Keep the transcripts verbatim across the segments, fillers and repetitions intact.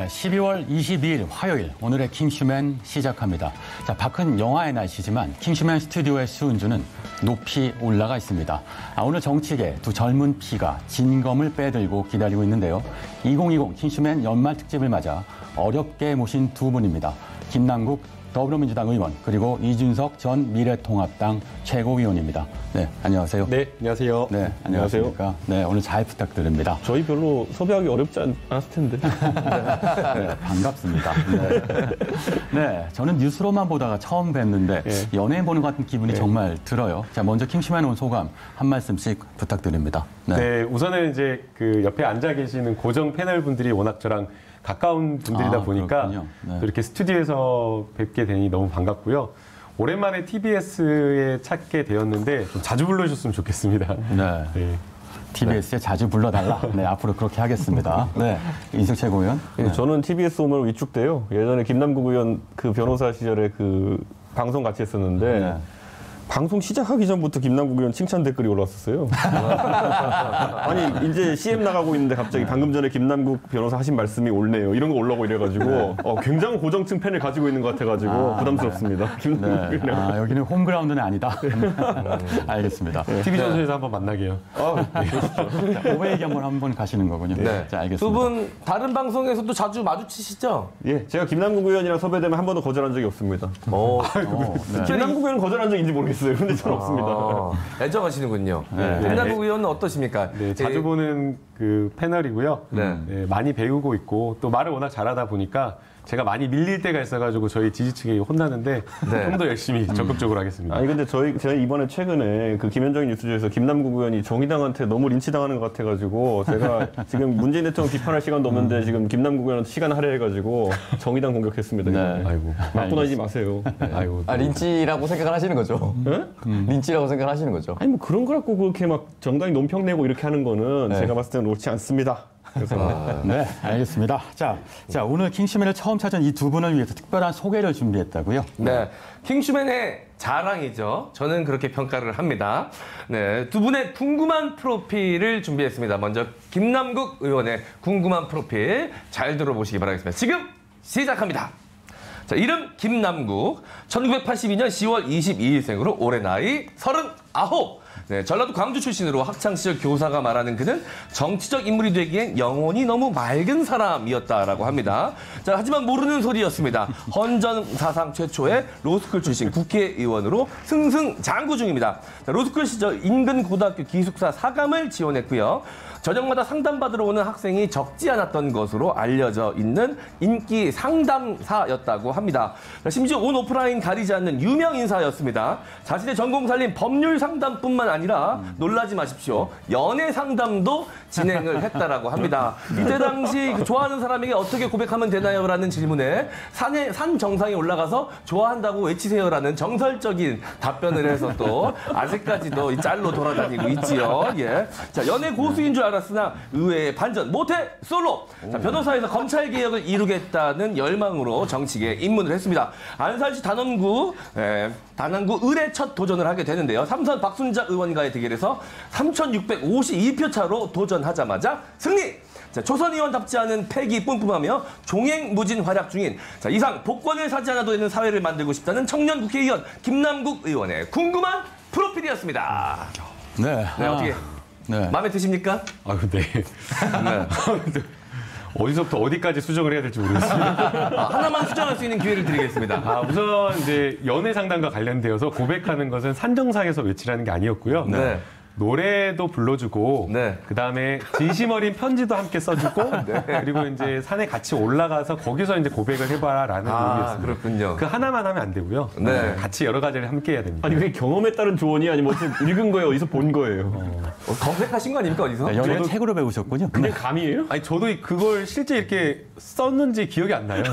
네, 십이월 이십이일 화요일 오늘의 킹슈맨 시작합니다. 자, 밖은 영하의 날씨지만 킹슈맨 스튜디오의 수은주는 높이 올라가 있습니다. 아, 오늘 정치계 두 젊은 피가 진검을 빼들고 기다리고 있는데요. 이천이십 킹슈맨 연말 특집을 맞아 어렵게 모신 두 분입니다. 김남국 더불어민주당 의원 그리고 이준석 전 미래통합당 최고위원입니다. 네, 안녕하세요. 네, 안녕하세요. 네, 안녕하십니까. 네, 오늘 잘 부탁드립니다. 저희 별로 섭외하기 어렵지 않, 않았을 텐데. 네, 반갑습니다. 네. 네, 저는 뉴스로만 보다가 처음 뵀는데 네. 연예인 보는 것 같은 기분이 네. 정말 들어요. 자, 먼저 킹슈맨 온 소감 한 말씀씩 부탁드립니다. 네. 네, 우선은 이제 그 옆에 앉아 계시는 고정 패널 분들이 워낙 저랑 가까운 분들이다 아, 보니까 네. 또 이렇게 스튜디오에서 뵙게 되니 너무 반갑고요. 오랜만에 티비에스에 찾게 되었는데 좀 자주 불러주셨으면 좋겠습니다. 네. 네. 티비에스에 네. 자주 불러달라. 네, 앞으로 그렇게 하겠습니다. 네, 이준석 최고위원. 네. 저는 티비에스 오면 위축돼요. 예전에 김남국 의원 그 변호사 시절에 그 방송 같이 했었는데 네. 방송 시작하기 전부터 김남국 의원 칭찬 댓글이 올라왔었어요. 아니 이제 씨엠 나가고 있는데 갑자기 방금 전에 김남국 변호사 하신 말씀이 옳네요. 이런 거 올라오고 이래가지고 어, 굉장히 고정층 팬을 가지고 있는 것 같아가지고 아, 부담스럽습니다. 네. 김남국 네. 아, 여기는 홈그라운드는 아니다. 알겠습니다. 네. 티비조선에서 한번 만나게요. 아, 네. 오버 얘기 한번 한번 가시는 거군요. 네. 자, 알겠습니다. 두 분 다른 방송에서도 자주 마주치시죠? 예, 제가 김남국 의원이랑 섭외되면 한 번도 거절한 적이 없습니다. 오. 오, 네. 김남국 의원 거절한 적인지 모르겠어요. 근데 저는 없습니다. 아, 애정하시는군요. 네. 김남국 의원은 어떠십니까? 네, 자주 보는 그 패널이고요. 네. 네, 많이 배우고 있고 또 말을 워낙 잘하다 보니까 제가 많이 밀릴 때가 있어가지고 저희 지지층이 혼나는데 네. 좀 더 열심히 적극적으로 하겠습니다. 아니 근데 저희 제가 이번에 최근에 그 김현정의 뉴스쇼에서 김남국 의원이 정의당한테 너무 린치당하는 것 같아가지고 제가 지금 문재인 대통령 비판할 시간도 없는데 지금 김남국 의원한테 시간 할애해가지고 정의당 공격했습니다. 네. 아이고 맞고 다니지 마세요. 네. 아이고. 아 린치라고 생각을 하시는 거죠? 네? 음. 린치라고 생각을 하시는 거죠? 아니 뭐 그런 거 갖고 그렇게 막 정당이 논평 내고 이렇게 하는 거는 네. 제가 봤을 때는 옳지 않습니다. 그래서 아, 네, 알겠습니다. 자, 자 오늘 킹슈맨을 처음 찾은 이 두 분을 위해서 특별한 소개를 준비했다고요? 네, 킹슈맨의 자랑이죠. 저는 그렇게 평가를 합니다. 네, 두 분의 궁금한 프로필을 준비했습니다. 먼저 김남국 의원의 궁금한 프로필 잘 들어보시기 바라겠습니다. 지금 시작합니다. 자, 이름 김남국, 천구백팔십이년 시월 이십이일생으로 올해 나이 서른아홉. 네, 전라도 광주 출신으로 학창시절 교사가 말하는 그는 정치적 인물이 되기엔 영혼이 너무 맑은 사람이었다라고 합니다. 자, 하지만 모르는 소리였습니다. 헌정 사상 최초의 로스쿨 출신 국회의원으로 승승장구 중입니다. 자, 로스쿨 시절 인근 고등학교 기숙사 사감을 지원했고요. 저녁마다 상담받으러 오는 학생이 적지 않았던 것으로 알려져 있는 인기 상담사였다고 합니다. 심지어 온 오프라인 가리지 않는 유명 인사였습니다. 자신의 전공 살린 법률 상담뿐만 아니라 놀라지 마십시오. 연애 상담도 진행을 했다라고 합니다. 이때 당시 좋아하는 사람에게 어떻게 고백하면 되나요? 라는 질문에 산에, 산 정상에 올라가서 좋아한다고 외치세요라는 정설적인 답변을 해서 또 아직까지도 이 짤로 돌아다니고 있지요. 예. 자, 연애 고수인 줄 알았 알았으나 의외의 반전, 모태 솔로. 자, 변호사에서 검찰 개혁을 이루겠다는 열망으로 정치계에 입문을 했습니다. 안산시 단원구 에, 단원구 을의 첫 도전을 하게 되는데요. 삼선 박순자 의원과의 대결에서 삼천육백오십이표 차로 도전하자마자 승리. 자, 초선 의원답지 않은 패기 뿜뿜하며 종횡무진 활약 중인 자, 이상 복권을 사지 않아도 되는 사회를 만들고 싶다는 청년 국회의원 김남국 의원의 궁금한 프로필이었습니다. 네, 네, 어떻게? 네. 마음에 드십니까? 아, 네. 네. 어디서부터 어디까지 수정을 해야 될지 모르겠습니다. 아, 하나만 수정할 수 있는 기회를 드리겠습니다. 아, 우선 이제 연애 상담과 관련되어서 고백하는 것은 산정상에서 외치라는 게 아니었고요. 네. 노래도 불러주고, 네. 그 다음에 진심 어린 편지도 함께 써주고, 네. 그리고 이제 산에 같이 올라가서 거기서 이제 고백을 해봐라라는 아, 의미였습니다. 그렇군요. 그 하나만 하면 안 되고요. 네. 같이 여러 가지를 함께 해야 됩니다. 아니 그게 경험에 따른 조언이 아니면 어떻게 읽은 거예요? 어디서 본 거예요? 어, 검색하신 거 아닙니까 어디서? 네, 연애 저도... 책으로 배우셨군요. 그냥 감이에요? 아니 저도 그걸 실제 이렇게 썼는지 기억이 안 나요.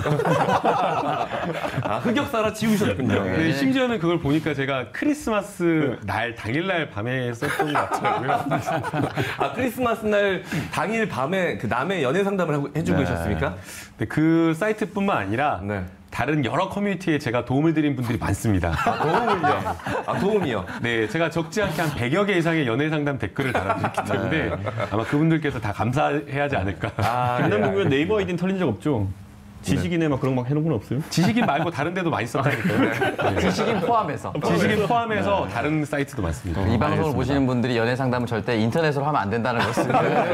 아, 흑역사라 지우셨군요. 네. 네, 심지어는 그걸 보니까 제가 크리스마스 날 당일날 밤에 썼던 것 같더라고요. 아, 크리스마스 날 당일 밤에 그 남의 연애 상담을 하고, 해주고 네. 계셨습니까? 네, 그 사이트뿐만 아니라 네. 다른 여러 커뮤니티에 제가 도움을 드린 분들이 많습니다. 아, 도움을요? 아, 도움이요? 네, 제가 적지 않게 한 백여 개 이상의 연애 상담 댓글을 달아주셨기 때문에 아마 그분들께서 다 감사해야 하지 않을까. 아, 김남국 의원 네, 네이버 아이디는 털린 적 없죠? 지식인에 막 그런 거 막 해놓은 건 없어요? 지식인 말고 다른 데도 많이 썼다니까요. 지식인 포함해서. 지식인 포함해서 다른 사이트도 많습니다. 이 방송을 보시는 분들이 연애 상담은 절대 인터넷으로 하면 안 된다는 것을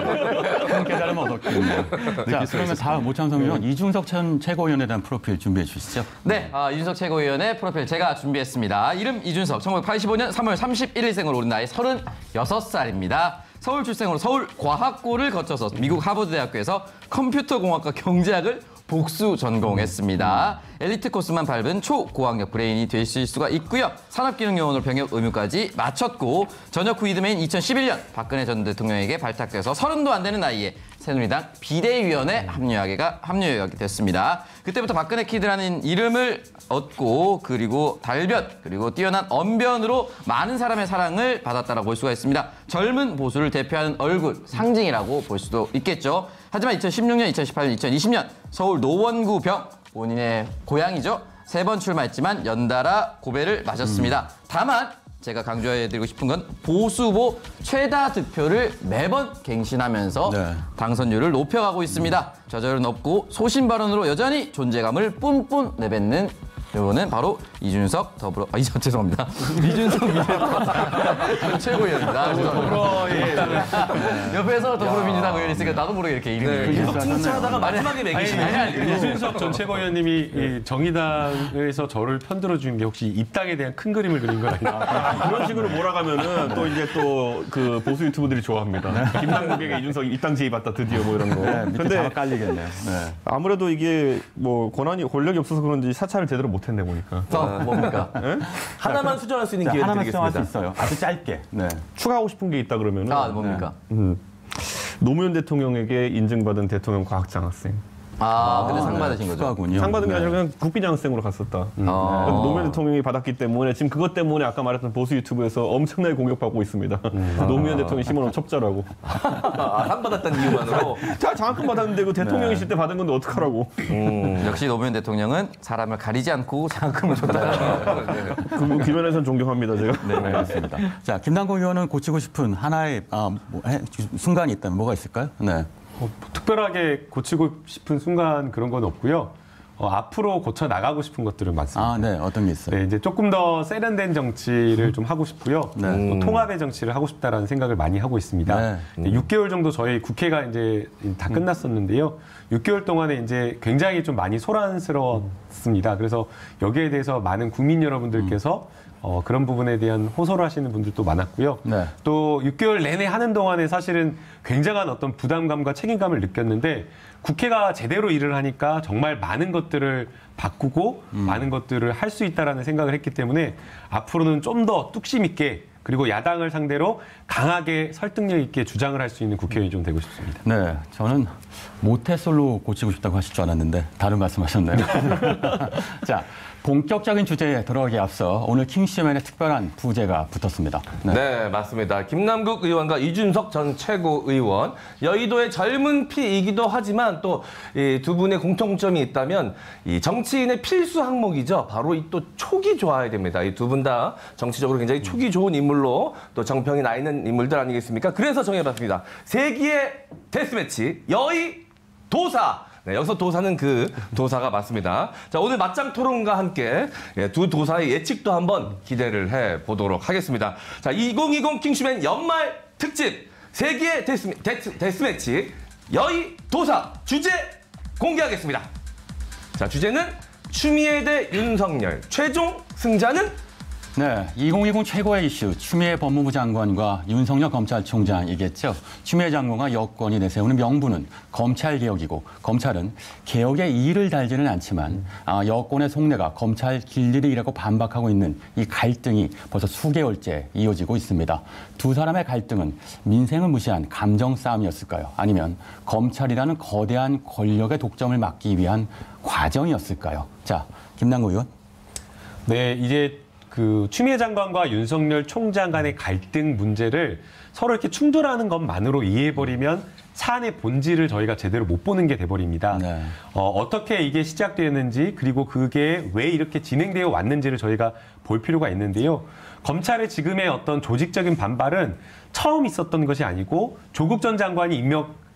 깨달으면 얻었겠네요. 자, 그러면 다음 오창석 의원 이준석 전 최고위원에 대한 프로필 준비해 주시죠. 네, 아, 이준석 최고위원의 프로필 제가 준비했습니다. 이름 이준석, 천구백팔십오 년 삼월 삼십일일생으로 우리 나이 서른여섯 살입니다. 서울 출생으로 서울과학고를 거쳐서 미국 하버드대학교에서 컴퓨터공학과 경제학을 복수 전공했습니다. 엘리트 코스만 밟은 초고학력 브레인이 되실 수가 있고요. 산업기능요원으로 병역 의무까지 마쳤고 전역 후 이듬해인 이천십일 년 박근혜 전 대통령에게 발탁돼서 서른도 안 되는 나이에 새누리당 비대위원회 합류하게가 합류하게 됐습니다. 그때부터 박근혜 키드라는 이름을 얻고 그리고 달변 그리고 뛰어난 언변으로 많은 사람의 사랑을 받았다라고 볼 수가 있습니다. 젊은 보수를 대표하는 얼굴 상징이라고 볼 수도 있겠죠. 하지만 이천십육 년, 이천십팔 년, 이천이십 년 서울 노원구 병 본인의 고향이죠. 세 번 출마했지만 연달아 고배를 마셨습니다. 다만 제가 강조해드리고 싶은 건 보수 후보 최다 득표를 매번 갱신하면서 네. 당선율을 높여가고 있습니다. 좌절은 없고 소신 발언으로 여전히 존재감을 뿜뿜 내뱉는 이거는 바로 이준석 더불어 아 이제 죄송합니다. 이준석 미래통합당 최고위원입니다. 죄송합니다. 옆에서 더불어민주당 의원이 있으니까 나도 모르게 이렇게 이름이 계속 칭찬하다가 마지막에 매기시네. 아니, 아니, 아니, 이준석 전 최고위원님이 이 정의당에서 저를 편들어 주는 게 혹시 입당에 대한 큰 그림을 그린 건 아니에요? 그런 식으로 몰아가면은 또 이제 또 그 보수 유튜브들이 좋아합니다. 김남국에게 이준석 입당 제의받다 드디어 뭐 이런 거. 네, 밑에 근데 자막 깔리겠네요. 네. 아무래도 이게 뭐 권한이 권력이 없어서 그런지 사찰을 제대로 못했네 보니까. 어, 뭡니까? 예? 하나만 수정할 수 있는 자, 기회를 하나만 수정할 수 드리겠습니다. 있어요. 아주 짧게. 네. 추가하고 싶은 게 있다 그러면은 아 뭡니까? 음, 노무현 대통령에게 인증받은 대통령 과학장학생. 아 근데 상 받으신 거죠? 축하군요. 상 받은 게 네. 아니라 그냥 국비장학생으로 갔었다. 아. 그러니까 노무현 대통령이 받았기 때문에 지금 그것 때문에 아까 말했던 보수 유튜브에서 엄청나게 공격받고 있습니다. 노무현 대통령이 심어놓은 첩자라고. 아, 상 받았다는 이유만으로. 자, 장학금 받았는데 그 대통령이실 때 받은 건데 어떡하라고. 음, 역시 노무현 대통령은 사람을 가리지 않고 장학금을 줬다. 그 기면에선 존경합니다, 제가. 네, 알겠습니다. 자, 김남국 의원은 고치고 싶은 하나의 아, 뭐, 해, 순간이 있다면 뭐가 있을까요? 네. 어, 특별하게 고치고 싶은 순간 그런 건 없고요. 어, 앞으로 고쳐 나가고 싶은 것들은 많습니다. 아, 네. 어떤 게 있어요? 네, 이제 조금 더 세련된 정치를 좀 하고 싶고요. 네. 또 통합의 정치를 하고 싶다라는 생각을 많이 하고 있습니다. 네. 네, 육 개월 정도 저희 국회가 이제 다 끝났었는데요. 육 개월 동안에 이제 굉장히 좀 많이 소란스러웠습니다. 그래서 여기에 대해서 많은 국민 여러분들께서 어, 그런 부분에 대한 호소를 하시는 분들도 많았고요. 네. 또 육 개월 내내 하는 동안에 사실은 굉장한 어떤 부담감과 책임감을 느꼈는데 국회가 제대로 일을 하니까 정말 많은 것들을 바꾸고 음. 많은 것들을 할 수 있다라는 생각을 했기 때문에 앞으로는 좀 더 뚝심 있게 그리고 야당을 상대로 강하게 설득력 있게 주장을 할 수 있는 국회의원이 좀 되고 싶습니다. 네, 저는 모태솔로 고치고 싶다고 하실 줄 알았는데 다른 말씀하셨네요. 자, 본격적인 주제에 들어가기 앞서 오늘 킹스맨의 특별한 부제가 붙었습니다. 네. 네, 맞습니다. 김남국 의원과 이준석 전 최고의원, 여의도의 젊은 피이기도 하지만 또 두 분의 공통점이 있다면 이 정치인의 필수 항목이죠. 바로 이 또 촉이 좋아야 됩니다. 이 두 분 다 정치적으로 굉장히 촉이 좋은 인물로 또 정평이 나 있는 인물들 아니겠습니까? 그래서 정해봤습니다. 세기의 데스매치 여의 도사. 네, 여기서 도사는 그 도사가 맞습니다. 자, 오늘 맞짱 토론과 함께 두 도사의 예측도 한번 기대를 해 보도록 하겠습니다. 자, 이천이십 킹슈맨 연말 특집 세기의 데스, 데스, 데스매치 여의 도사 주제 공개하겠습니다. 자, 주제는 추미애 대 윤석열 최종 승자는 네, 이천이십 최고의 이슈 추미애 법무부 장관과 윤석열 검찰총장이겠죠. 추미애 장관과 여권이 내세우는 명분은 검찰개혁이고 검찰은 개혁의 이의를 달지는 않지만 아, 여권의 속내가 검찰 길들이기라고 반박하고 있는 이 갈등이 벌써 수개월째 이어지고 있습니다. 두 사람의 갈등은 민생을 무시한 감정 싸움이었을까요? 아니면 검찰이라는 거대한 권력의 독점을 막기 위한 과정이었을까요? 자, 김남국 의원. 네, 이제 그 추미애 장관과 윤석열 총장 간의 갈등 문제를 서로 이렇게 충돌하는 것만으로 이해해버리면 사안의 본질을 저희가 제대로 못 보는 게 돼버립니다. 네. 어, 어떻게 이게 시작되었는지 그리고 그게 왜 이렇게 진행되어 왔는지를 저희가 볼 필요가 있는데요. 검찰의 지금의 어떤 조직적인 반발은 처음 있었던 것이 아니고 조국 전 장관이 임명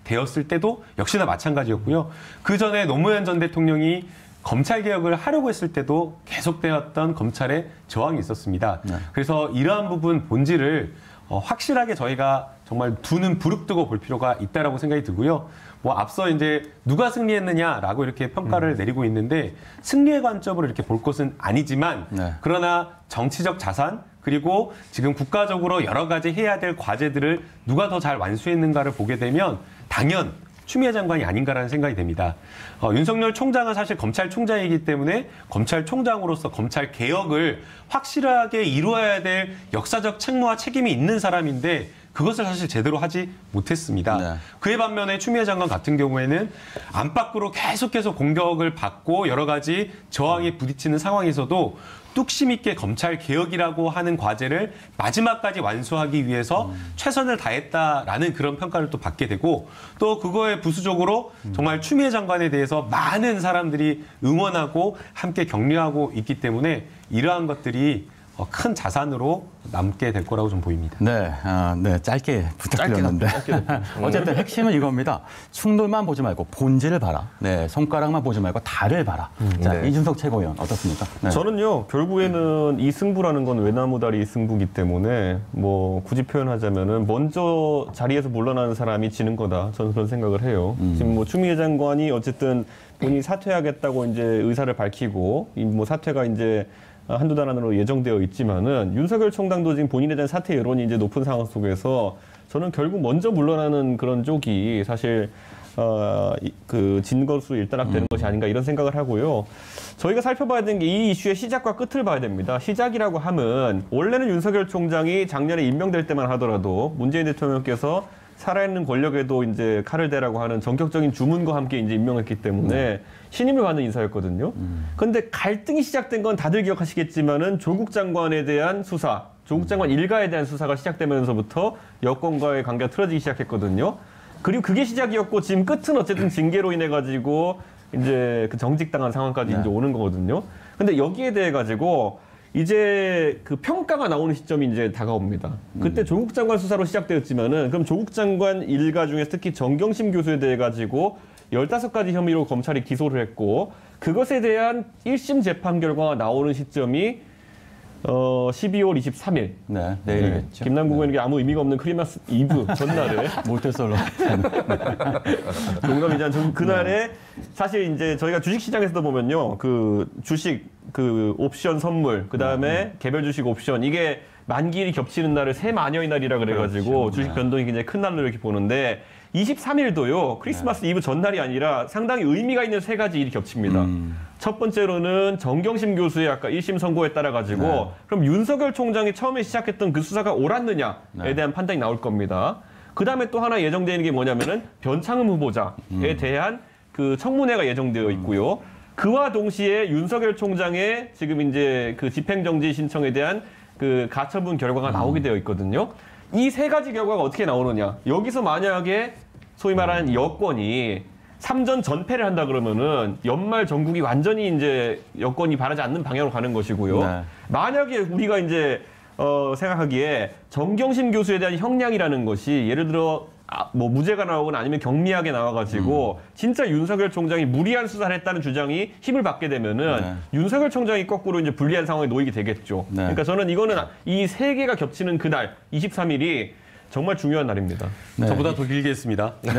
되었을 때도 역시나 마찬가지였고요. 그 전에 노무현 전 대통령이 검찰 개혁을 하려고 했을 때도 계속되었던 검찰의 저항이 있었습니다. 네. 그래서 이러한 부분 본질을 어, 확실하게 저희가 정말 두 눈 부릅뜨고 볼 필요가 있다라고 생각이 들고요. 뭐 앞서 이제 누가 승리했느냐라고 이렇게 평가를 음. 내리고 있는데 승리의 관점으로 이렇게 볼 것은 아니지만 네. 그러나 정치적 자산 그리고 지금 국가적으로 여러 가지 해야 될 과제들을 누가 더 잘 완수했는가를 보게 되면 당연 추미애 장관이 아닌가라는 생각이 됩니다. 어, 윤석열 총장은 사실 검찰총장이기 때문에 검찰총장으로서 검찰 개혁을 확실하게 이루어야 될 역사적 책무와 책임이 있는 사람인데 그것을 사실 제대로 하지 못했습니다. 네. 그에 반면에 추미애 장관 같은 경우에는 안팎으로 계속해서 공격을 받고 여러 가지 저항에 부딪히는 상황에서도 뚝심 있게 검찰 개혁이라고 하는 과제를 마지막까지 완수하기 위해서 음. 최선을 다했다라는 그런 평가를 또 받게 되고 또 그거에 부수적으로 음. 정말 추미애 장관에 대해서 많은 사람들이 응원하고 함께 격려하고 있기 때문에 이러한 것들이 큰 자산으로 남게 될 거라고 좀 보입니다. 네, 아, 네 짧게 부탁드렸는데 어쨌든 핵심은 이겁니다. 충돌만 보지 말고 본질을 봐라. 네, 손가락만 보지 말고 달을 봐라. 음, 자, 네. 이준석 최고위원 어떻습니까? 네. 저는요 결국에는 이 승부라는 건 외나무다리 승부기 때문에 뭐 굳이 표현하자면은 먼저 자리에서 물러나는 사람이 지는 거다. 저는 그런 생각을 해요. 음. 지금 뭐 추미애 장관이 어쨌든 본인이 사퇴하겠다고 이제 의사를 밝히고 이 뭐 사퇴가 이제 한두 달 안으로 예정되어 있지만은 윤석열 총장도 지금 본인에 대한 사퇴 여론이 이제 높은 상황 속에서 저는 결국 먼저 물러나는 그런 쪽이 사실 어, 그 진거수 일단락되는 음. 것이 아닌가 이런 생각을 하고요. 저희가 살펴봐야 되는 게 이 이슈의 시작과 끝을 봐야 됩니다. 시작이라고 하면 원래는 윤석열 총장이 작년에 임명될 때만 하더라도 문재인 대통령께서 살아있는 권력에도 이제 칼을 대라고 하는 전격적인 주문과 함께 이제 임명했기 때문에 네. 신임을 받는 인사였거든요. 그런데 음. 갈등이 시작된 건 다들 기억하시겠지만은 조국 장관에 대한 수사, 조국 장관 일가에 대한 수사가 시작되면서부터 여권과의 관계가 틀어지기 시작했거든요. 그리고 그게 시작이었고 지금 끝은 어쨌든 징계로 인해 가지고 이제 그 정직당한 상황까지 네. 이제 오는 거거든요. 근데 여기에 대해 가지고 이제 그 평가가 나오는 시점이 이제 다가옵니다. 그때 음. 조국 장관 수사로 시작되었지만은 그럼 조국 장관 일가 중에 특히 정경심 교수에 대해 가지고 열다섯 가지 혐의로 검찰이 기소를 했고 그것에 대한 일 심 재판 결과가 나오는 시점이 어, 십이월 이십삼일. 네, 내일이겠죠. 네. 김남국 의원에게 네. 아무 의미가 없는 크리스마스 이브 전날에. 모태솔로. 농담이지만 그날에 사실 이제 저희가 주식시장에서도 보면요. 그 주식 그 옵션 선물, 그 다음에 네. 개별 주식 옵션 이게 만기일이 겹치는 날을 새마녀의 날이라 그래가지고 그렇죠. 주식 네. 변동이 굉장히 큰 날로 이렇게 보는데 이십삼일도요. 크리스마스 네. 이브 전날이 아니라 상당히 의미가 있는 세 가지 일이 겹칩니다. 음. 첫 번째로는 정경심 교수의 아까 일 심 선고에 따라 가지고 네. 그럼 윤석열 총장이 처음에 시작했던 그 수사가 옳았느냐에 네. 대한 판단이 나올 겁니다. 그 다음에 또 하나 예정되어 있는 게 뭐냐면은 변창흠 후보자에 음. 대한 그 청문회가 예정되어 있고요. 그와 동시에 윤석열 총장의 지금 이제 그 집행정지 신청에 대한 그 가처분 결과가 음. 나오게 되어 있거든요. 이 세 가지 결과가 어떻게 나오느냐. 여기서 만약에 소위 말하는 여권이 삼전 전패를 한다 그러면은 연말 전국이 완전히 이제 여권이 바라지 않는 방향으로 가는 것이고요. 네. 만약에 우리가 이제 어, 생각하기에 정경심 교수에 대한 형량이라는 것이 예를 들어 아, 뭐 무죄가 나오거나 아니면 경미하게 나와가지고 음. 진짜 윤석열 총장이 무리한 수사를 했다는 주장이 힘을 받게 되면은 네. 윤석열 총장이 거꾸로 이제 불리한 상황에 놓이게 되겠죠. 네. 그러니까 저는 이거는 이 세 개가 겹치는 그날 이십삼일이 정말 중요한 날입니다. 네. 저보다 더 길게 했습니다. 네.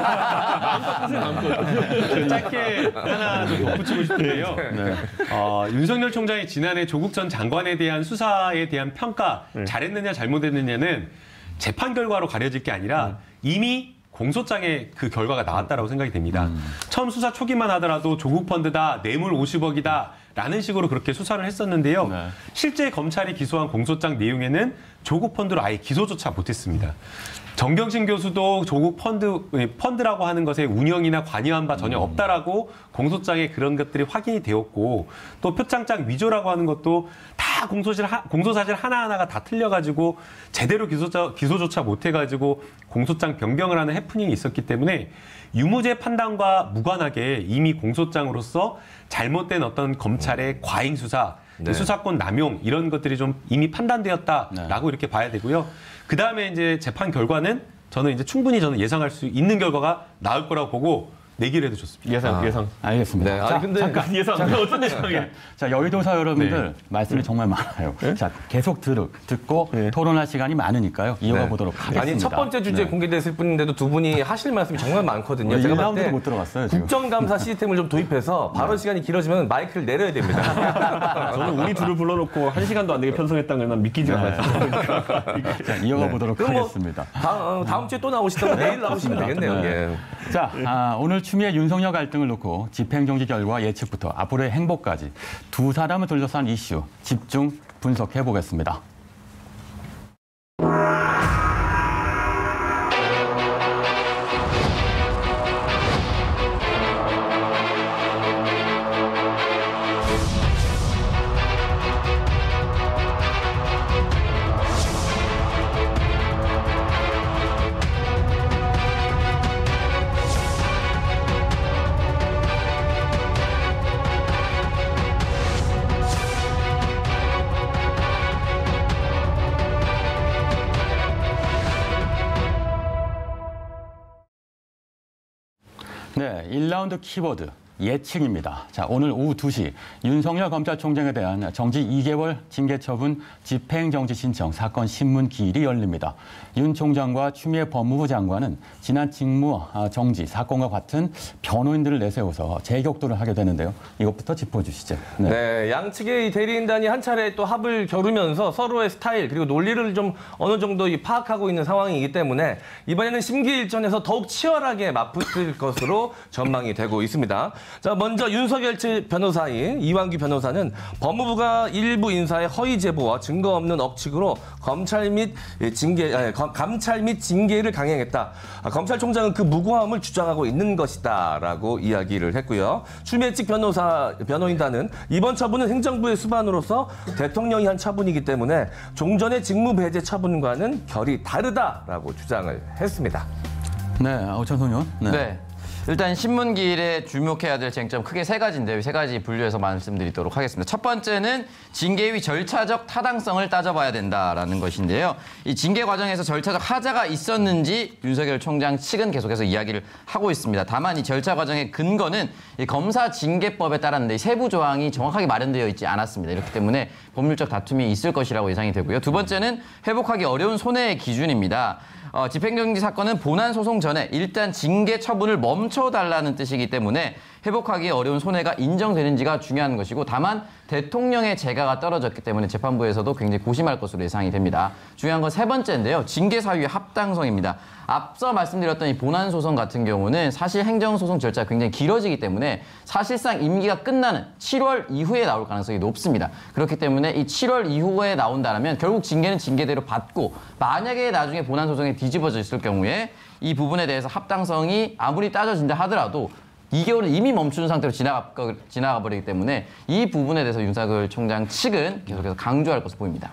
짧게 하나 좀 덧붙이고 싶은데요. 네. 어, 윤석열 총장이 지난해 조국 전 장관에 대한 수사에 대한 평가 네. 잘했느냐 잘못했느냐는 재판 결과로 가려질 게 아니라 음. 이미 공소장에 그 결과가 나왔다라고 생각이 됩니다. 음. 처음 수사 초기만 하더라도 조국 펀드다, 뇌물 오십억이다 라는 식으로 그렇게 수사를 했었는데요. 네. 실제 검찰이 기소한 공소장 내용에는 조국 펀드로 아예 기소조차 못했습니다. 정경심 교수도 조국 펀드, 펀드라고 하는 것에 운영이나 관여한 바 전혀 없다라고 공소장에 그런 것들이 확인이 되었고 또 표창장 위조라고 하는 것도 다 공소실, 공소사실 하나하나가 다 틀려가지고 제대로 기소자, 기소조차 못해가지고 공소장 변경을 하는 해프닝이 있었기 때문에 유무죄 판단과 무관하게 이미 공소장으로서 잘못된 어떤 검찰의 과잉 수사, 네. 수사권 남용 이런 것들이 좀 이미 판단되었다라고 네. 이렇게 봐야 되고요. 그 다음에 이제 재판 결과는 저는 이제 충분히 저는 예상할 수 있는 결과가 나올 거라고 보고 내기를 해도 좋습니다. 예상, 아. 예상. 알겠습니다. 네, 자, 아니 근데 잠깐 예상. 어떤 예상이에요? 자, 여의도사 여러분들 네. 말씀이 정말 많아요. 자, 계속 들, 듣고 네. 토론할 시간이 많으니까요. 이어가 네. 보도록 하겠습니다. 아니 첫 번째 주제 네. 공개됐을 뿐인데도 두 분이 하실 말씀이 정말 많거든요. 일 제가 라운드도 봤을 때 못 들어갔어요, 지금. 국정감사 시스템을 좀 도입해서 발언 시간이 길어지면 마이크를 내려야 됩니다. 저는 우리 둘을 불러놓고 한 시간도 안 되게 편성했다는 걸 난 믿기지가 않아요. 자, 이어가 보도록 그럼 뭐 하겠습니다. 다음, 어, 다음 주에 또 나오시다가 내일 나오시면 되겠네요. 네. 예. 자, 아, 오늘 추미애 윤석열 갈등을 놓고 집행정지 결과 예측부터 앞으로의 행보까지 두 사람을 둘러싼 이슈 집중 분석해 보겠습니다. 네, 일 라운드 키워드 예측입니다. 자, 오늘 오후 두 시 윤석열 검찰총장에 대한 정지 이 개월 징계 처분 집행정지 신청 사건 신문 기일이 열립니다. 윤 총장과 추미애 법무부 장관은 지난 직무 정지 사건과 같은 변호인들을 내세워서 재격도를 하게 되는데요. 이것부터 짚어주시죠. 네. 네, 양측의 대리인단이 한 차례 또 합을 겨루면서 서로의 스타일 그리고 논리를 좀 어느 정도 파악하고 있는 상황이기 때문에 이번에는 심기일전에서 더욱 치열하게 맞붙을 것으로 전망이 되고 있습니다. 자, 먼저 윤석열 측 변호사인 이완규 변호사는 법무부가 일부 인사의 허위 제보와 증거 없는 억측으로 검찰 및 징계, 아니, 감찰 및 징계를 강행했다. 검찰총장은 그 무고함을 주장하고 있는 것이다라고 이야기를 했고요. 추미애 측 변호사 변호인단은 이번 처분은 행정부의 수반으로서 대통령이 한 처분이기 때문에 종전의 직무 배제 처분과는 결이 다르다라고 주장을 했습니다. 네, 오찬석 의원. 네. 네. 일단 신문기일에 주목해야 될 쟁점 크게 세 가지인데요. 세 가지 분류해서 말씀드리도록 하겠습니다. 첫 번째는 징계의 절차적 타당성을 따져봐야 된다라는 것인데요. 이 징계 과정에서 절차적 하자가 있었는지 윤석열 총장 측은 계속해서 이야기를 하고 있습니다. 다만 이 절차 과정의 근거는 이 검사 징계법에 따랐는데 세부 조항이 정확하게 마련되어 있지 않았습니다. 이렇기 때문에 법률적 다툼이 있을 것이라고 예상이 되고요. 두 번째는 회복하기 어려운 손해의 기준입니다. 어, 집행정지 사건은 본안 소송 전에 일단 징계 처분을 멈춰달라는 뜻이기 때문에 회복하기 어려운 손해가 인정되는지가 중요한 것이고 다만 대통령의 재가가 떨어졌기 때문에 재판부에서도 굉장히 고심할 것으로 예상이 됩니다. 중요한 건 세 번째인데요. 징계 사유의 합당성입니다. 앞서 말씀드렸던 이 본안 소송 같은 경우는 사실 행정소송 절차가 굉장히 길어지기 때문에 사실상 임기가 끝나는 칠월 이후에 나올 가능성이 높습니다. 그렇기 때문에 이 칠월 이후에 나온다면 결국 징계는 징계대로 받고 만약에 나중에 본안 소송이 뒤집어져 있을 경우에 이 부분에 대해서 합당성이 아무리 따져진다 하더라도 이 개월은 이미 멈춘 상태로 지나가, 지나가 버리기 때문에 이 부분에 대해서 윤석열 총장 측은 계속해서 강조할 것으로 보입니다.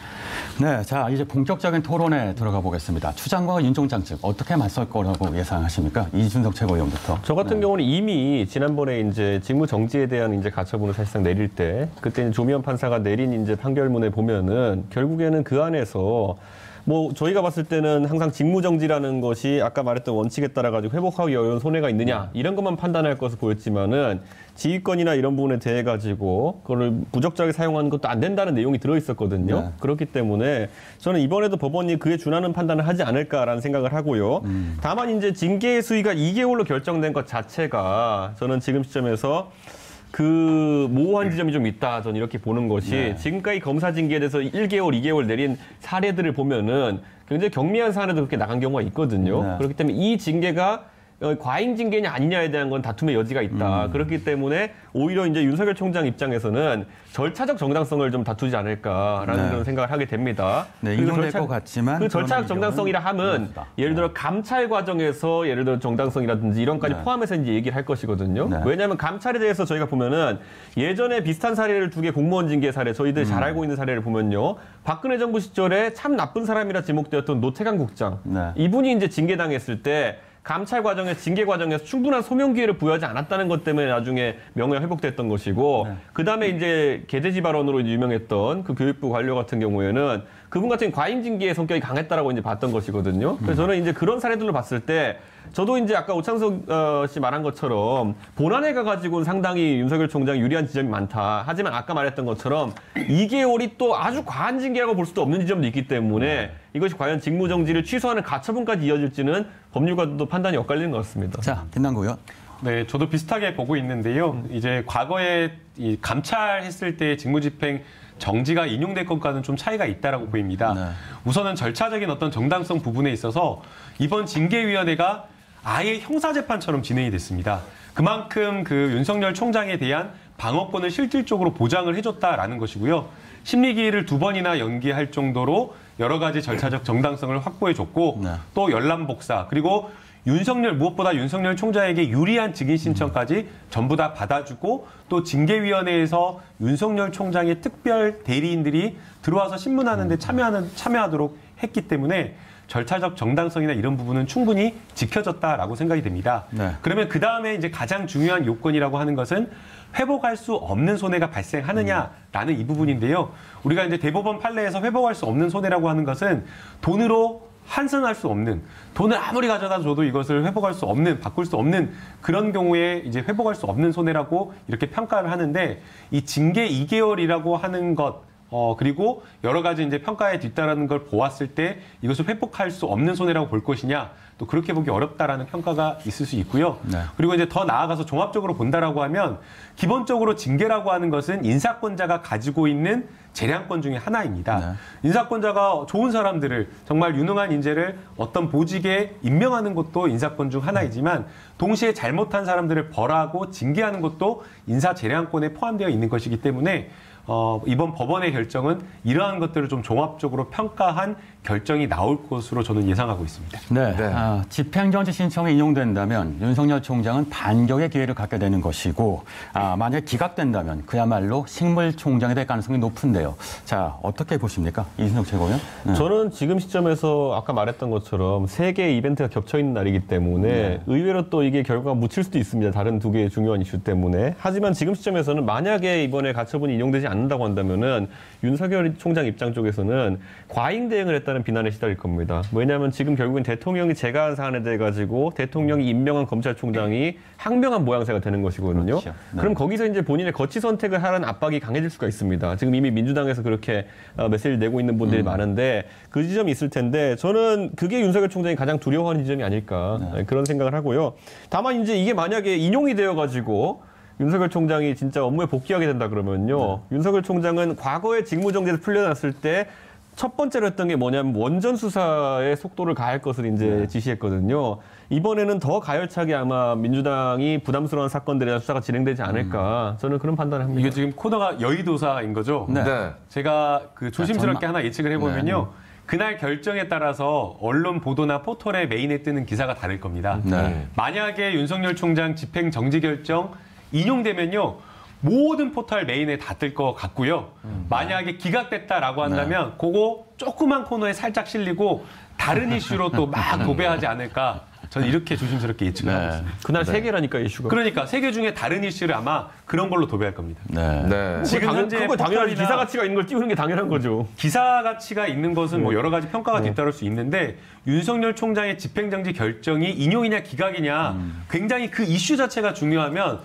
네, 자 이제 본격적인 토론에 들어가 보겠습니다. 추 장관과 윤 총장 측 어떻게 맞설 거라고 예상하십니까? 이준석 최고위원부터. 저 같은 네. 경우는 이미 지난번에 이제 직무 정지에 대한 이제 가처분을 사실상 내릴 때 그때 조미연 판사가 내린 이제 판결문에 보면은 결국에는 그 안에서 뭐 저희가 봤을 때는 항상 직무정지라는 것이 아까 말했던 원칙에 따라 가지고 회복하기 어려운 손해가 있느냐 이런 것만 판단할 것으로 보였지만은 지휘권이나 이런 부분에 대해 가지고 그거를 부적절하게 사용하는 것도 안 된다는 내용이 들어 있었거든요. 네. 그렇기 때문에 저는 이번에도 법원이 그에 준하는 판단을 하지 않을까라는 생각을 하고요. 음. 다만 이제 징계 수위가 이 개월로 결정된 것 자체가 저는 지금 시점에서 그 모호한 지점이 좀 있다. 저는 이렇게 보는 것이 네. 지금까지 검사 징계에 대해서 일 개월, 이 개월 내린 사례들을 보면은 굉장히 경미한 사례도 그렇게 나간 경우가 있거든요. 네. 그렇기 때문에 이 징계가 과잉 징계냐 아니냐에 대한 건 다툼의 여지가 있다. 음. 그렇기 때문에 오히려 이제 윤석열 총장 입장에서는 절차적 정당성을 좀 다투지 않을까라는 네. 그런 생각을 하게 됩니다. 네, 이건 것 같지만 그 절차적 정당성이라 하면 예를 들어 감찰 과정에서 예를 들어 정당성이라든지 이런까지 네. 포함해서 이제 얘기를 할 것이거든요. 네. 왜냐하면 감찰에 대해서 저희가 보면은 예전에 비슷한 사례를 두 개 공무원 징계 사례 저희들이 음. 잘 알고 있는 사례를 보면요. 박근혜 정부 시절에 참 나쁜 사람이라 지목되었던 노태강 국장 네. 이분이 이제 징계당했을 때 감찰 과정에서 징계 과정에서 충분한 소명 기회를 부여하지 않았다는 것 때문에 나중에 명예가 회복됐던 것이고 네. 그다음에 이제 개돼지 발언으로 유명했던 그 교육부 관료 같은 경우에는 그분 같은 과잉 징계의 성격이 강했다라고 이제 봤던 것이거든요. 그래서 저는 이제 그런 사례들로 봤을 때 저도 이제 아까 오창석 어, 씨 말한 것처럼 본안에 가가지고는 상당히 윤석열 총장 유리한 지점이 많다. 하지만 아까 말했던 것처럼 이 개월이 또 아주 과한 징계라고 볼 수도 없는 지점도 있기 때문에 이것이 과연 직무정지를 취소하는 가처분까지 이어질지는 법률가도 판단이 엇갈리는 것 같습니다. 자, 김남국 의원. 네, 저도 비슷하게 보고 있는데요. 이제 과거에 이 감찰했을 때 직무집행 정지가 인용될 것과는 좀 차이가 있다라고 보입니다. 네. 우선은 절차적인 어떤 정당성 부분에 있어서 이번 징계위원회가 아예 형사재판처럼 진행이 됐습니다. 그만큼 그 윤석열 총장에 대한 방어권을 실질적으로 보장을 해줬다라는 것이고요. 심리기일을 두 번이나 연기할 정도로 여러 가지 절차적 정당성을 확보해줬고 네. 또 열람복사 그리고 윤석열 무엇보다 윤석열 총장에게 유리한 증인 신청까지 전부 다 받아주고 또 징계위원회에서 윤석열 총장의 특별 대리인들이 들어와서 신문하는 데 참여하는 참여하도록 했기 때문에 절차적 정당성이나 이런 부분은 충분히 지켜졌다라고 생각이 됩니다. 네. 그러면 그 다음에 이제 가장 중요한 요건이라고 하는 것은 회복할 수 없는 손해가 발생하느냐라는 이 부분인데요. 우리가 이제 대법원 판례에서 회복할 수 없는 손해라고 하는 것은 돈으로 환승할 수 없는, 돈을 아무리 가져다 줘도 이것을 회복할 수 없는, 바꿀 수 없는 그런 경우에 이제 회복할 수 없는 손해라고 이렇게 평가를 하는데 이 징계 이 개월이라고 하는 것, 어, 그리고 여러 가지 이제 평가에 뒤따르는 걸 보았을 때 이것을 회복할 수 없는 손해라고 볼 것이냐, 또 그렇게 보기 어렵다라는 평가가 있을 수 있고요. 네. 그리고 이제 더 나아가서 종합적으로 본다라고 하면 기본적으로 징계라고 하는 것은 인사권자가 가지고 있는 재량권 중에 하나입니다. 네. 인사권자가 좋은 사람들을 정말 유능한 인재를 어떤 보직에 임명하는 것도 인사권 중 하나이지만 동시에 잘못한 사람들을 벌하고 징계하는 것도 인사 재량권에 포함되어 있는 것이기 때문에 어, 이번 법원의 결정은 이러한 것들을 좀 종합적으로 평가한 결정이 나올 것으로 저는 예상하고 있습니다. 네, 네. 아, 집행정지 신청이 인용된다면 윤석열 총장은 반격의 기회를 갖게 되는 것이고 아, 만약에 기각된다면 그야말로 식물총장이 될 가능성이 높은데요. 자, 어떻게 보십니까? 이준석 최고위원? 네. 저는 지금 시점에서 아까 말했던 것처럼 세 개의 이벤트가 겹쳐있는 날이기 때문에 네. 의외로 또 이게 결과가 묻힐 수도 있습니다. 다른 두 개의 중요한 이슈 때문에. 하지만 지금 시점에서는 만약에 이번에 가처분이 인용되지 않는다고 한다면은 윤석열 총장 입장 쪽에서는 과잉 대응을 했다는 비난에 시달릴 겁니다. 왜냐하면 지금 결국엔 대통령이 제가한 사안에 대해 가지고 대통령이 임명한 검찰총장이 항명한 모양새가 되는 것이거든요. 그렇죠. 네. 그럼 거기서 이제 본인의 거치 선택을 하라는 압박이 강해질 수가 있습니다. 지금 이미 민주당에서 그렇게 메시지를 내고 있는 분들이 음. 많은데 그 지점이 있을 텐데 저는 그게 윤석열 총장이 가장 두려워하는 지점이 아닐까 네. 그런 생각을 하고요. 다만 이제 이게 만약에 인용이 되어 가지고 윤석열 총장이 진짜 업무에 복귀하게 된다 그러면요. 네. 윤석열 총장은 과거에 직무정지에서 풀려났을 때 첫 번째로 했던 게 뭐냐면 원전 수사의 속도를 가할 것을 이제 네. 지시했거든요. 이번에는 더 가열차게 아마 민주당이 부담스러운 사건들에 대한 수사가 진행되지 않을까. 음. 저는 그런 판단을 합니다. 이게 지금 코너가 여의도사인 거죠? 네. 네. 제가 그 조심스럽게 자, 하나 예측을 해보면요. 네. 그날 결정에 따라서 언론 보도나 포털에 메인에 뜨는 기사가 다를 겁니다. 네. 만약에 윤석열 총장 집행정지 결정 인용되면요. 모든 포털 메인에 다 뜰 것 같고요. 음. 만약에 기각됐다라고 한다면 네. 그거 조그만 코너에 살짝 실리고 다른 이슈로 또 막 도배하지 않을까. 저는 이렇게 조심스럽게 예측을 네. 하고 있습니다. 그날 세 개라니까 이슈가. 그러니까 세 개 중에 다른 이슈를 아마 그런 걸로 도배할 겁니다. 네. 네. 지금 현재 그거 당연히 기사 가치가 있는 걸 띄우는 게 당연한 거죠. 기사 가치가 있는 것은 뭐 여러 가지 평가가 네. 뒤따를 수 있는데 윤석열 총장의 집행정지 결정이 인용이냐 기각이냐 음. 굉장히 그 이슈 자체가 중요하면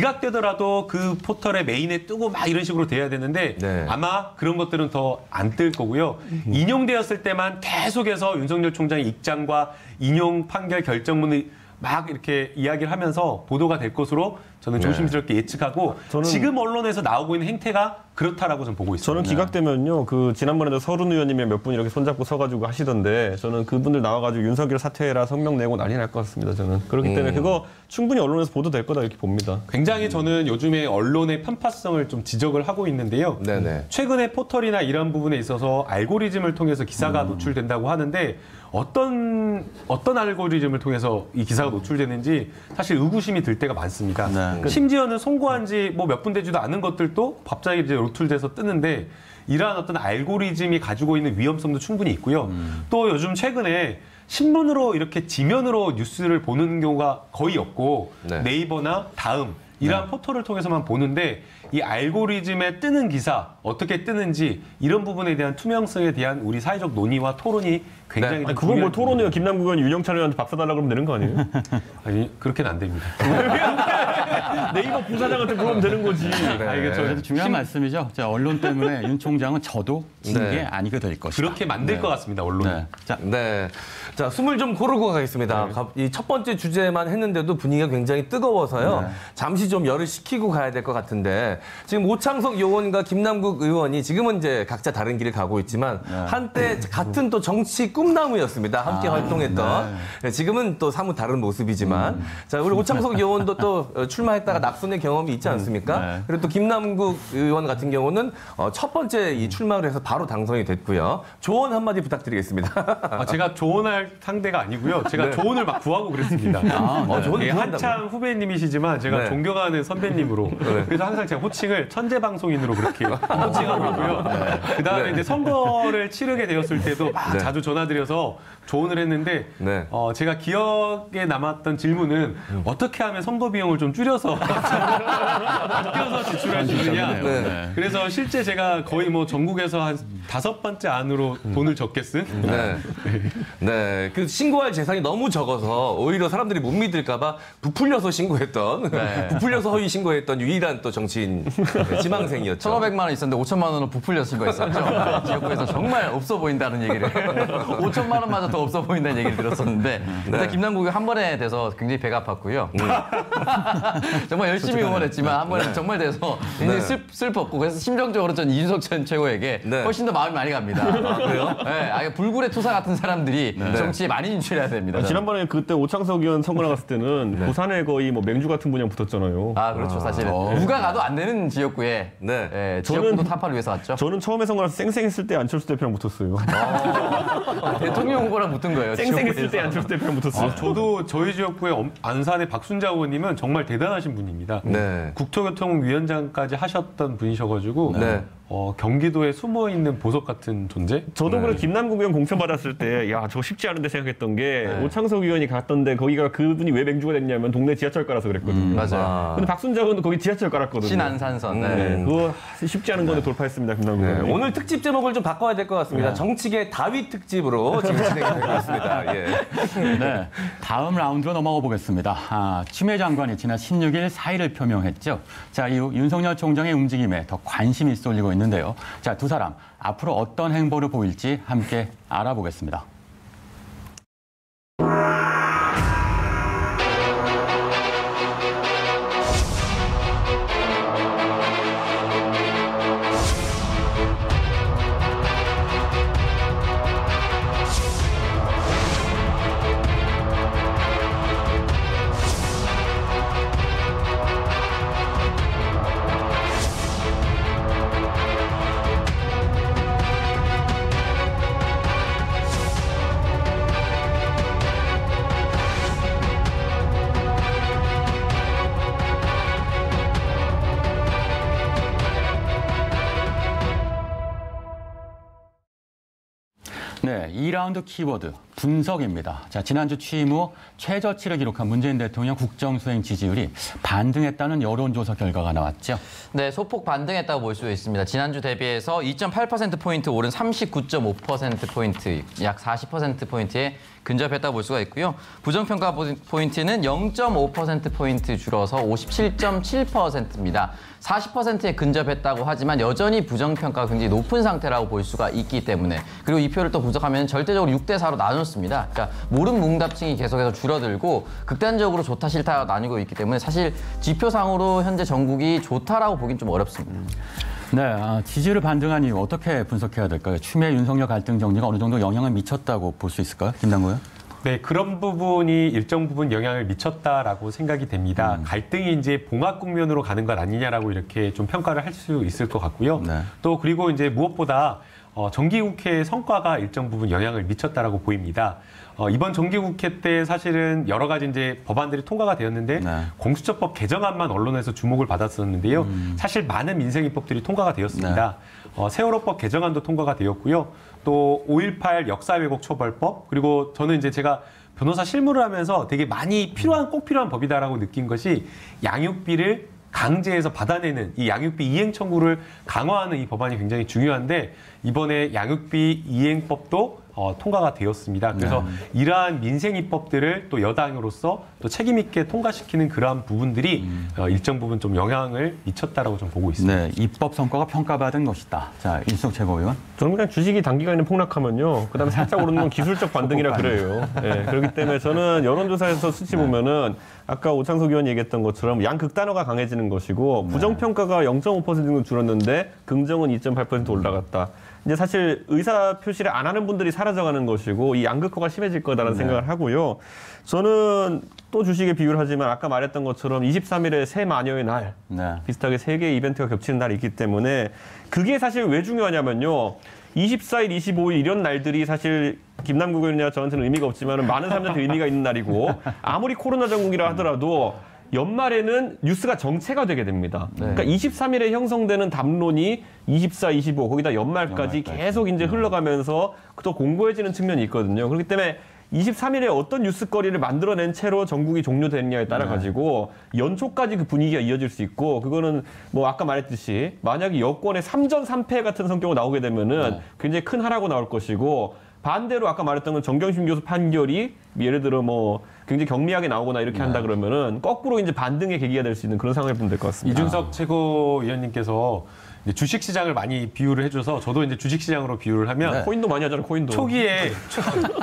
기각되더라도 그 포털에 메인에 뜨고 막 이런 식으로 돼야 되는데 네. 아마 그런 것들은 더 안 뜰 거고요. 음. 인용되었을 때만 계속해서 윤석열 총장의 입장과 인용 판결 결정문을 막 이렇게 이야기를 하면서 보도가 될 것으로 저는 조심스럽게 네. 예측하고 저는 지금 언론에서 나오고 있는 행태가 그렇다라고 저는 보고 있습니다. 저는 기각되면요. 그 지난번에도 서른 의원님이 몇 분 이렇게 손잡고 서가지고 하시던데 저는 그분들 나와가지고 윤석열 사퇴해라 성명 내고 난리 날 것 같습니다. 저는 그렇기 때문에 음. 그거 충분히 언론에서 보도될 거다 이렇게 봅니다. 굉장히 저는 요즘에 언론의 편파성을 좀 지적을 하고 있는데요. 네네. 최근에 포털이나 이런 부분에 있어서 알고리즘을 통해서 기사가 음. 노출된다고 하는데 어떤 어떤 알고리즘을 통해서 이 기사가 노출되는지 사실 의구심이 들 때가 많습니다. 네. 심지어는 송고한 지 뭐 몇 분 되지도 않은 것들도 갑자기 이제 노출돼서 뜨는데 이러한 어떤 알고리즘이 가지고 있는 위험성도 충분히 있고요. 음. 또 요즘 최근에 신문으로 이렇게 지면으로 뉴스를 보는 경우가 거의 없고 네. 네이버나 다음 이러한 네. 포털을 통해서만 보는데 이 알고리즘에 뜨는 기사 어떻게 뜨는지 이런 부분에 대한 투명성에 대한 우리 사회적 논의와 토론이 굉장히 네. 아니, 그건 뭐 토론이에요. 김남국 의원 윤영찬 의원한테 밥 사달라고 그러면 되는 거 아니에요? 아니 그렇게는 안 됩니다. 네이버 부사장한테 물으면 되는 거지. 네. 아, 이게 저 중요한 심... 말씀이죠. 자, 언론 때문에 윤 총장은 저도 진 게 네. 아니게 될 것이다. 그렇게 만들 네. 것 같습니다. 언론이. 네. 자, 네. 자, 숨을 좀 고르고 가겠습니다. 네. 이 첫 번째 주제만 했는데도 분위기가 굉장히 뜨거워서요. 네. 잠시 좀 열을 식히고 가야 될 것 같은데 지금 오창석 의원과 김남국 의원이 지금은 이제 각자 다른 길을 가고 있지만 네. 한때 같은 또 정치 꿈나무였습니다. 함께 아, 활동했던. 네. 지금은 또 사뭇 다른 모습이지만 음. 자, 우리 오창석 의원도 또 출마했다가 낙선의 경험이 있지 않습니까? 네. 그리고 또 김남국 의원 같은 경우는 첫 번째 이 출마를 해서 바로 당선이 됐고요. 조언 한마디 부탁드리겠습니다. 아, 제가 조언할 상대가 아니고요. 제가 네. 조언을 막 구하고 그랬습니다. 아, 네. 어, 조언 예, 한참 후배님이시지만 제가 네. 존경하는 선배님으로 네. 그래서 항상 제가 호칭을 천재방송인으로 그렇게 호칭하고 있고요. 네. 그다음에 네. 이제 선거를 치르게 되었을 때도 막 네. 자주 전화드려서 조언을 했는데 네. 어, 제가 기억에 남았던 질문은 음. 어떻게 하면 선거 비용을 좀 줄여서 아껴서 지출할 수 있느냐. 네. 네. 그래서 실제 제가 거의 뭐 전국에서 한 다섯 번째 안으로 음. 돈을 적게 쓴. 네. 네. 그 신고할 재산이 너무 적어서 오히려 사람들이 못 믿을까봐 부풀려서 신고했던, 네. 부풀려서 허위 신고했던 유일한 또 정치인 지망생이었죠. 천오백만 원 있었는데 오천만 원으로 부풀려 신고했었죠. 지역구에서 정말 없어 보인다는 얘기를. 오천만 원마저 더 없어 보인다는 얘기를 들었었는데 네. 일단 김남국이 한 번에 돼서 굉장히 배가 아팠고요. 음. 정말 열심히 응원했지만 한 번에 네. 정말 돼서 굉장히 네. 슬, 슬펐고 그래서 심정적으로 전 이준석 전 최고에게 네. 훨씬 더 마음이 많이 갑니다. 아, 그래요? 네, 아예 불굴의 투사 같은 사람들이 네. 정치에 많이 진출해야 됩니다. 아, 지난번에 그때 오창석 의원 선거 나갔을 때는 네. 부산에 거의 뭐 맹주 같은 분양 붙었잖아요. 아 그렇죠. 사실 아. 누가 가도 안 되는 지역구에 네. 네, 지역구도 타파를 위해서 왔죠. 저는 처음에 선거 나서 쌩쌩했을 때 안철수 대표랑 붙었어요. 아. 대통령 후보랑 붙은 거예요. 쌩쌩했을 때 안철수 대표랑 붙었어요. 아, 저도 저희 지역구의 안산의 박순자 의원님은 정말 대단하신 분입니다. 네. 국토교통위원장까지 하셨던 분이셔가지고 네. 어, 경기도에 숨어있는 보석 같은 존재? 저도 네. 그래 김남국 의원 공천받았을 때 야 저거 쉽지 않은데 생각했던 게 네. 오창석 의원이 갔던데 거기가 그분이 왜 맹주가 됐냐면 동네 지하철 깔아서 그랬거든요. 음, 맞아요. 근데 박순자 의원도 거기 지하철 깔았거든요. 신안산선. 네. 네. 그거 쉽지 않은 건데 네. 돌파했습니다. 김남국 의원. 네. 오늘 특집 제목을 좀 바꿔야 될 것 같습니다. 네. 정치계 다윗 특집으로 지금 진행이 되고 있습니다. 예. 네. 다음 라운드로 넘어가 보겠습니다. 아, 추미애 장관이 지난 십육 일 사의를 표명했죠. 자, 이후 윤석열 총장의 움직임에 더 관심이 쏠리고 있는데요. 자, 두 사람 앞으로 어떤 행보를 보일지 함께 알아보겠습니다. 네, 이 라운드 키워드 분석입니다. 자, 지난주 취임 후 최저치를 기록한 문재인 대통령 국정수행 지지율이 반등했다는 여론조사 결과가 나왔죠. 네, 소폭 반등했다고 볼 수 있습니다. 지난주 대비해서 이 점 팔 퍼센트 포인트 오른 삼십구 점 오 퍼센트 포인트, 약 사십 퍼센트 포인트에 근접했다고 볼 수가 있고요. 부정평가 포인트는 영 점 오 퍼센트 포인트 줄어서 오십칠 점 칠 퍼센트입니다. 사십 퍼센트에 근접했다고 하지만 여전히 부정평가가 굉장히 높은 상태라고 볼 수가 있기 때문에 그리고 이 표를 또 분석하면 절대적으로 육 대 사로 나눴습니다. 그러니까 모름뭉답층이 계속해서 줄어들고 극단적으로 좋다 싫다 나뉘고 있기 때문에 사실 지표상으로 현재 전국이 좋다라고 보긴 좀 어렵습니다. 네, 아, 지지율을 반등한 이유 어떻게 분석해야 될까요? 추미애 윤석열 갈등 정리가 어느 정도 영향을 미쳤다고 볼 수 있을까요? 김남국 의원? 네, 그런 부분이 일정 부분 영향을 미쳤다라고 생각이 됩니다. 음. 갈등이 이제 봉합 국면으로 가는 것 아니냐라고 이렇게 좀 평가를 할 수 있을 것 같고요. 네. 또 그리고 이제 무엇보다 어, 정기국회의 성과가 일정 부분 영향을 미쳤다라고 보입니다. 어, 이번 정기국회 때 사실은 여러 가지 이제 법안들이 통과가 되었는데 네. 공수처법 개정안만 언론에서 주목을 받았었는데요. 음. 사실 많은 민생 입법들이 통과가 되었습니다. 네. 어, 세월호법 개정안도 통과가 되었고요. 또 오일팔 역사 왜곡 처벌법, 그리고 저는 이제 제가 변호사 실무를 하면서 되게 많이 필요한 꼭 필요한 법이다라고 느낀 것이 양육비를 강제해서 받아내는 이 양육비 이행 청구를 강화하는 이 법안이 굉장히 중요한데 이번에 양육비 이행법도 어, 통과가 되었습니다. 그래서 네. 이러한 민생 입법들을 또 여당으로서 또 책임 있게 통과시키는 그러한 부분들이 음. 어, 일정 부분 좀 영향을 미쳤다라고 좀 보고 있습니다. 네, 입법 성과가 평가받은 것이다. 자, 윤석 최고위원. 저는 그냥 주식이 단기간에 폭락하면요. 그다음에 살짝 오르는 건 기술적 반등이라 그래요. 네, 그렇기 때문에 저는 여론조사에서 수치 네. 보면은 아까 오창석 의원이 얘기했던 것처럼 양극단어가 강해지는 것이고 네. 부정평가가 영 점 오 퍼센트 정도 줄었는데 긍정은 이 점 팔 퍼센트 올라갔다. 이제 사실 의사 표시를 안 하는 분들이 사라져가는 것이고 이 양극화가 심해질 거다라는 네. 생각을 하고요. 저는 또 주식에 비유를 하지만 아까 말했던 것처럼 이십삼 일에 새 마녀의 날 네. 비슷하게 세 개의 이벤트가 겹치는 날이 있기 때문에 그게 사실 왜 중요하냐면요. 이십사 일, 이십오 일 이런 날들이 사실 김남국 의원이나 저한테는 의미가 없지만 많은 사람들한테 의미가 있는 날이고 아무리 코로나 전국이라 하더라도 연말에는 뉴스가 정체가 되게 됩니다. 네. 그러니까 이십삼 일에 형성되는 담론이 이십사, 이십오 거기다 연말까지, 연말까지. 계속 이제 흘러가면서 또 공고해지는 측면이 있거든요. 그렇기 때문에 이십삼 일에 어떤 뉴스거리를 만들어낸 채로 전국이 종료되느냐에 따라 가지고 연초까지 그 분위기가 이어질 수 있고 그거는 뭐 아까 말했듯이 만약에 여권의 삼 전 삼 패 같은 성격으로 나오게 되면은 네. 굉장히 큰 하라고 나올 것이고 반대로 아까 말했던 건 정경심 교수 판결이 예를 들어 뭐 굉장히 경미하게 나오거나 이렇게 네. 한다 그러면은 거꾸로 이제 반등의 계기가 될 수 있는 그런 상황을 보면 될 것 같습니다. 이준석 최고위원님께서 이제 주식 시장을 많이 비유를 해줘서 저도 이제 주식 시장으로 비유를 하면 네. 코인도 많이 하잖아요. 코인도 초기에 초,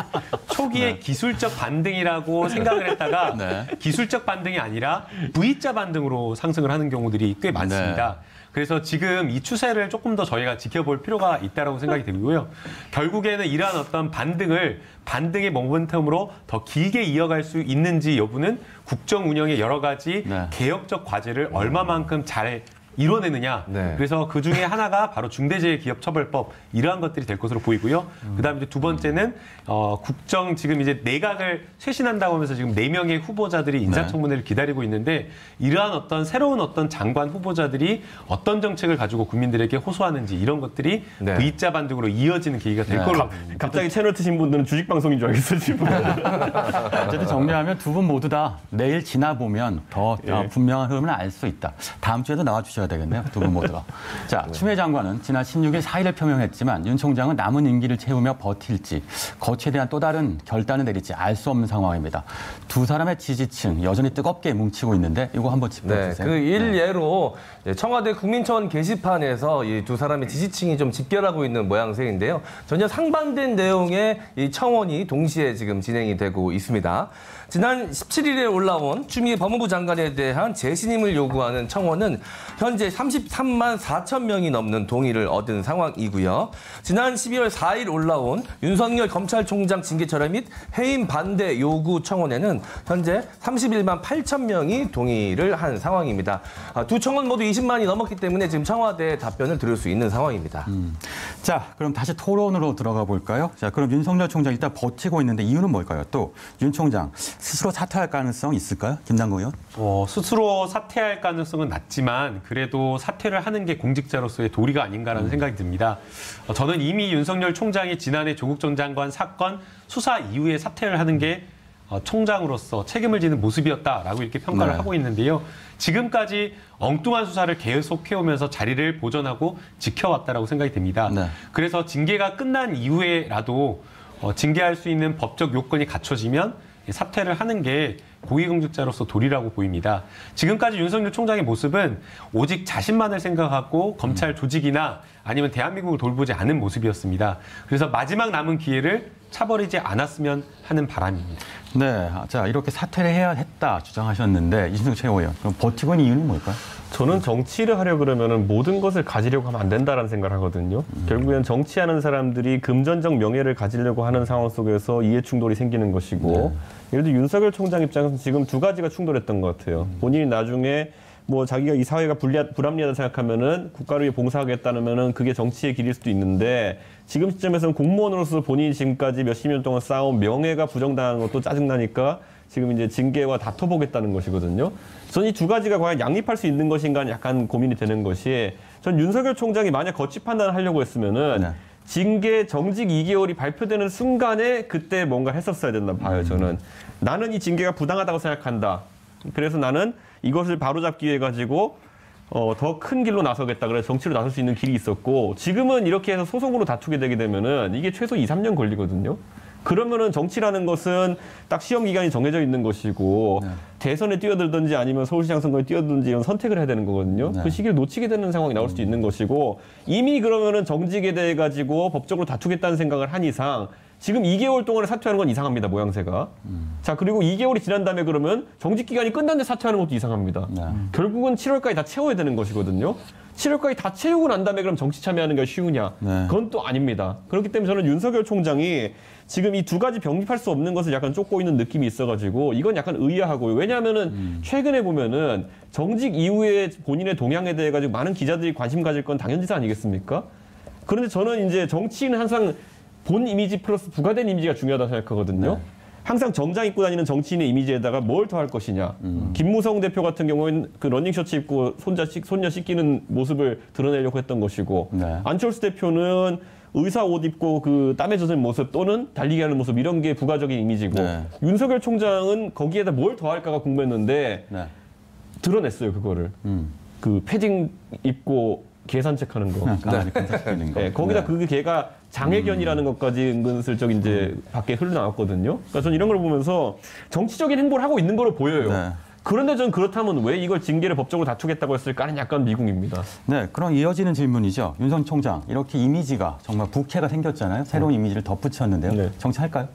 초기에 네. 기술적 반등이라고 생각을 했다가 네. 기술적 반등이 아니라 V자 반등으로 상승을 하는 경우들이 꽤 많습니다. 네. 그래서 지금 이 추세를 조금 더 저희가 지켜볼 필요가 있다고 생각이 되고요. 결국에는 이러한 어떤 반등을 반등의 모멘텀으로 더 길게 이어갈 수 있는지 여부는 국정 운영의 여러 가지 네. 개혁적 과제를 얼마만큼 잘 이뤄내느냐. 네. 그래서 그 중에 하나가 바로 중대재해기업처벌법 이러한 것들이 될 것으로 보이고요. 음. 그다음에 이제 두 번째는 어, 국정 지금 이제 내각을 쇄신한다고 하면서 지금 네 명의 후보자들이 인사청문회를 네. 기다리고 있는데 이러한 어떤 새로운 어떤 장관 후보자들이 어떤 정책을 가지고 국민들에게 호소하는지 이런 것들이 네. V자 반등으로 이어지는 계기가 될 네. 걸로. 갑자기 채널 트신 분들은 주식 방송인 줄 알겠어요 지금. 어쨌든 정리하면 두 분 모두 다 내일 지나 보면 더 예. 분명한 흐름을 알 수 있다. 다음 주에도 나와 주셔야 되겠네요. 두 분 모두가. 자, 추미애 장관은 지난 십육 일 사의를 표명했지만 윤 총장은 남은 임기를 채우며 버틸지 거취에 대한 또 다른 결단을 내릴지 알 수 없는 상황입니다. 두 사람의 지지층 여전히 뜨겁게 뭉치고 있는데 이거 한번 짚어주세요. 네, 그 일예로 청와대 국민청원 게시판에서 이 두 사람의 지지층이 좀 집결하고 있는 모양새인데요. 전혀 상반된 내용의 이 청원이 동시에 지금 진행이 되고 있습니다. 지난 십칠 일에 올라온 추미애 법무부 장관에 대한 재신임을 요구하는 청원은 현재 삼십삼만 사천 명이 넘는 동의를 얻은 상황이고요. 지난 십이월 사일 올라온 윤석열 검찰총장 징계 철회 및 해임 반대 요구 청원에는 현재 삼십일만 팔천 명이 동의를 한 상황입니다. 두 청원 모두 이십만이 넘었기 때문에 지금 청와대에 답변을 들을 수 있는 상황입니다. 음. 자, 그럼 다시 토론으로 들어가 볼까요? 자, 그럼 윤석열 총장 일단 버티고 있는데 이유는 뭘까요? 또 윤 총장 스스로 사퇴할 가능성 있을까요? 김남국 의원? 어, 스스로 사퇴할 가능성은 낮지만 그래도 사퇴를 하는 게 공직자로서의 도리가 아닌가라는 음. 생각이 듭니다. 어, 저는 이미 윤석열 총장이 지난해 조국 전 장관 사건 수사 이후에 사퇴를 하는 게 어, 총장으로서 책임을 지는 모습이었다라고 이렇게 평가를 네. 하고 있는데요. 지금까지 엉뚱한 수사를 계속해오면서 자리를 보존하고 지켜왔다라고 생각이 됩니다. 네. 그래서 징계가 끝난 이후에라도 어, 징계할 수 있는 법적 요건이 갖춰지면 사퇴를 하는 게 고위공직자로서 도리라고 보입니다. 지금까지 윤석열 총장의 모습은 오직 자신만을 생각하고 검찰 조직이나 아니면 대한민국을 돌보지 않은 모습이었습니다. 그래서 마지막 남은 기회를 차버리지 않았으면 하는 바람입니다. 네, 자 이렇게 사퇴를 해야 했다 주장하셨는데 이준석 최고위원, 그럼 버티고 있는 이유는 뭘까요? 저는 정치를 하려 그러면은 모든 것을 가지려고 하면 안 된다라는 생각을 하거든요. 음. 결국엔 정치하는 사람들이 금전적 명예를 가지려고 하는 상황 속에서 이해 충돌이 생기는 것이고, 네. 예를 들어 윤석열 총장 입장에서는 지금 두 가지가 충돌했던 것 같아요. 음. 본인이 나중에 뭐 자기가 이 사회가 불리하, 불합리하다 생각하면은 국가를 위해 봉사하겠다면은 그게 정치의 길일 수도 있는데 지금 시점에서는 공무원으로서 본인이 지금까지 몇십 년 동안 쌓아온 명예가 부정당한 것도 짜증나니까 지금 이제 징계와 다퉈보겠다는 것이거든요. 저는 이 두 가지가 과연 양립할 수 있는 것인가 약간 고민이 되는 것이 전 윤석열 총장이 만약 거취 판단을 하려고 했으면은 네. 징계 정직 이 개월이 발표되는 순간에 그때 뭔가 했었어야 된다 봐요. 저는 음. 나는 이 징계가 부당하다고 생각한다. 그래서 나는 이것을 바로잡기 위해 가지고 어, 더 큰 길로 나서겠다. 그래서 정치로 나설 수 있는 길이 있었고 지금은 이렇게 해서 소송으로 다투게 되게 되면은 이게 최소 이, 삼 년 걸리거든요. 그러면은 정치라는 것은 딱 시험 기간이 정해져 있는 것이고 네. 대선에 뛰어들든지 아니면 서울시장 선거에 뛰어들든지 이런 선택을 해야 되는 거거든요. 네. 그 시기를 놓치게 되는 상황이 나올 수도 있는 것이고 이미 그러면은 정직에 대해 가지고 법적으로 다투겠다는 생각을 한 이상 지금 이 개월 동안에 사퇴하는 건 이상합니다. 모양새가. 음. 자 그리고 이 개월이 지난 다음에 그러면 정직 기간이 끝났는데 사퇴하는 것도 이상합니다. 네. 결국은 칠월까지 다 채워야 되는 것이거든요. 칠월까지 다 채우고 난 다음에 그럼 정치 참여하는 게 쉬우냐? 네. 그건 또 아닙니다. 그렇기 때문에 저는 윤석열 총장이 지금 이 두 가지 병립할 수 없는 것을 약간 쫓고 있는 느낌이 있어가지고 이건 약간 의아하고요. 왜냐하면은 음. 최근에 보면은 정직 이후에 본인의 동향에 대해 가지고 많은 기자들이 관심 가질 건 당연지사 아니겠습니까? 그런데 저는 이제 정치인은 항상 본 이미지 플러스 부과된 이미지가 중요하다고 생각하거든요. 네. 항상 정장 입고 다니는 정치인의 이미지에다가 뭘 더 할 것이냐. 음. 김무성 대표 같은 경우에는 그 러닝셔츠 입고 손자 씻, 손녀 씻기는 모습을 드러내려고 했던 것이고 네. 안철수 대표는 의사 옷 입고 그 땀에 젖은 모습 또는 달리기 하는 모습 이런 게 부가적인 이미지고 네. 윤석열 총장은 거기에다 뭘 더 할까가 궁금했는데 네. 드러냈어요 그거를. 음. 그 패딩 입고 계산책하는 거. 네. 네. 거기다 네. 그 걔가 장애견이라는 음. 것까지 은근슬쩍 이제 음. 밖에 흘러나왔거든요. 그러니까 저는 이런 걸 보면서 정치적인 행보를 하고 있는 거로 보여요. 네. 그런데 저는 그렇다면 왜 이걸 징계를 법적으로 다투겠다고 했을까는 약간 미궁입니다. 네, 그럼 이어지는 질문이죠. 윤 전 총장, 이렇게 이미지가 정말 부캐가 생겼잖아요. 새로운 네. 이미지를 덧붙였는데요. 네. 정치할까요?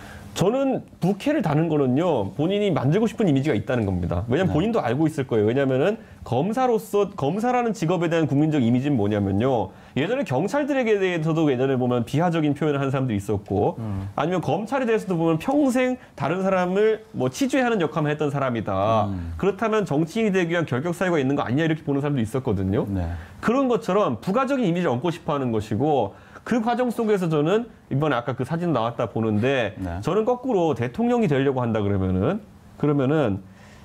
저는 부캐를 다는 거는요. 본인이 만들고 싶은 이미지가 있다는 겁니다. 왜냐하면 네. 본인도 알고 있을 거예요. 왜냐하면은 검사로서 검사라는 직업에 대한 국민적 이미지는 뭐냐면요. 예전에 경찰들에게 대해서도 예전에 보면 비하적인 표현을 하는 사람들이 있었고 음. 아니면 검찰에 대해서도 보면 평생 다른 사람을 뭐 치죄하는 역할만 했던 사람이다. 음. 그렇다면 정치인이 되기 위한 결격 사유가 있는 거 아니냐 이렇게 보는 사람도 있었거든요. 네. 그런 것처럼 부가적인 이미지를 얹고 싶어 하는 것이고 그 과정 속에서 저는 이번에 아까 그 사진 나왔다 보는데 네. 저는 거꾸로 대통령이 되려고 한다 그러면은 그러면은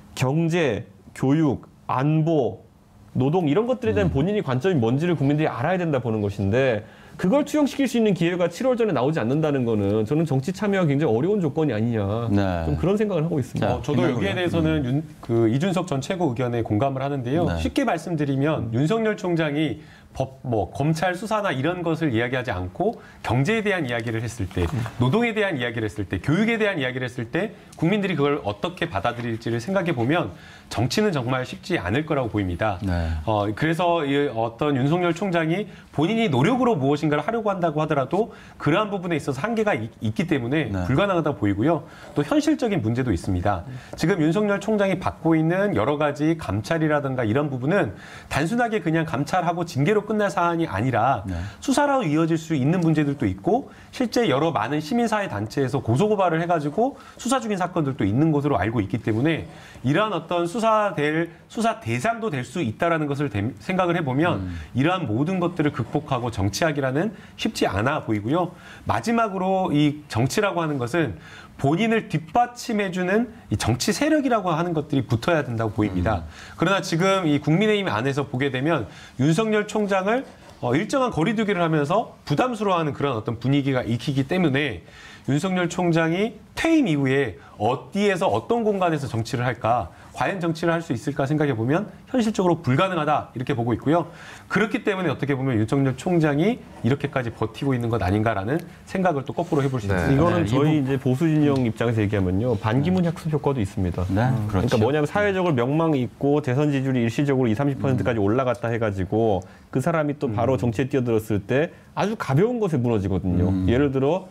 경제, 교육, 안보, 노동 이런 것들에 대한 음. 본인이 관점이 뭔지를 국민들이 알아야 된다 보는 것인데 그걸 투영시킬 수 있는 기회가 칠월 전에 나오지 않는다는 거는 저는 정치 참여가 굉장히 어려운 조건이 아니냐 네. 좀 그런 생각을 하고 있습니다. 어, 저도 여기에 대해서는 음. 윤, 그 이준석 전 최고 의견에 공감을 하는데요. 네. 쉽게 말씀드리면 음. 윤석열 총장이 법, 뭐 검찰 수사나 이런 것을 이야기하지 않고 경제에 대한 이야기를 했을 때, 노동에 대한 이야기를 했을 때, 교육에 대한 이야기를 했을 때 국민들이 그걸 어떻게 받아들일지를 생각해 보면 정치는 정말 쉽지 않을 거라고 보입니다. 네. 어, 그래서 이 어떤 윤석열 총장이 본인이 노력으로 무엇인가를 하려고 한다고 하더라도 그러한 부분에 있어서 한계가 있, 있기 때문에 네. 불가능하다 보이고요. 또 현실적인 문제도 있습니다. 지금 윤석열 총장이 받고 있는 여러 가지 감찰이라든가 이런 부분은 단순하게 그냥 감찰하고 징계로 끝날 사안이 아니라 네. 수사로 이어질 수 있는 문제들도 있고 실제 여러 많은 시민사회 단체에서 고소고발을 해가지고 수사 중인 사건들도 있는 것으로 알고 있기 때문에 이러한 어떤 수사될 수사 대상도 될 수 있다라는 것을 대, 생각을 해보면 음. 이러한 모든 것들을 극복하고 정치하기라는 쉽지 않아 보이고요. 마지막으로 이 정치라고 하는 것은 본인을 뒷받침해주는 이 정치 세력이라고 하는 것들이 붙어야 된다고 보입니다. 음. 그러나 지금 이 국민의힘 안에서 보게 되면 윤석열 총장을 어, 일정한 거리두기를 하면서 부담스러워하는 그런 어떤 분위기가 익히기 때문에 윤석열 총장이 퇴임 이후에 어디에서 어떤 공간에서 정치를 할까, 과연 정치를 할 수 있을까 생각해 보면 현실적으로 불가능하다 이렇게 보고 있고요. 그렇기 때문에 어떻게 보면 윤석열 총장이 이렇게까지 버티고 있는 것 아닌가라는 생각을 또 거꾸로 해볼 수 있습니다. 네. 이거는 네. 저희 이제 보수 진영 입장에서 얘기하면요, 반기문 학습 효과도 있습니다. 네. 음. 그렇죠. 그러니까 뭐냐면 사회적으로 명망이 있고 대선 지지율이 일시적으로 이십, 삼십 퍼센트까지 음. 올라갔다 해가지고 그 사람이 또 바로 음. 정치에 뛰어들었을 때 아주 가벼운 것에 무너지거든요. 음. 예를 들어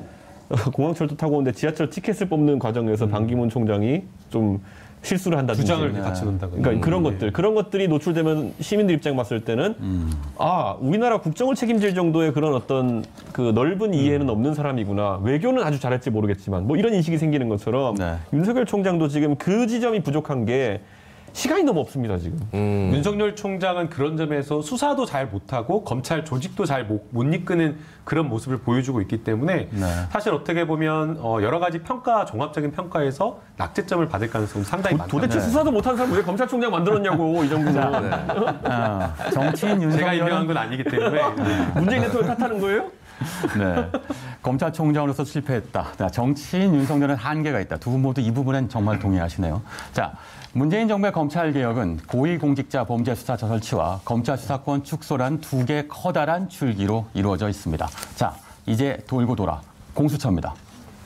공항철도 타고 오는데 지하철 티켓을 뽑는 과정에서 음. 반기문 총장이 좀 실수를 한다든지. 두 장을 같이 놓는다고. 그러니까 음. 그런 것들. 그런 것들이 노출되면 시민들 입장 봤을 때는 음. 아, 우리나라 국정을 책임질 정도의 그런 어떤 그 넓은 이해는 음. 없는 사람이구나. 외교는 아주 잘할지 모르겠지만 뭐 이런 인식이 생기는 것처럼 네. 윤석열 총장도 지금 그 지점이 부족한 게 시간이 너무 없습니다 지금. 음. 윤석열 총장은 그런 점에서 수사도 잘 못하고 검찰 조직도 잘 못 이끄는 그런 모습을 보여주고 있기 때문에 네. 사실 어떻게 보면 어, 여러 가지 평가, 종합적인 평가에서 낙제점을 받을 가능성이 상당히 많다. 도대체 수사도 못하는 사람 왜 검찰총장 만들었냐고 이 정도는. 아, 정치인 제가 임명한 윤석열은 건 아니기 때문에 문재인 대통령 탓하는 거예요? 네. 검찰총장으로서 실패했다. 자, 정치인 윤석열은 한계가 있다. 두 분 모두 이 부분엔 정말 동의하시네요. 자, 문재인 정부의 검찰개혁은 고위공직자 범죄수사 설치와 검찰 수사권 축소란 두 개의 커다란 줄기로 이루어져 있습니다. 자, 이제 돌고 돌아 공수처입니다.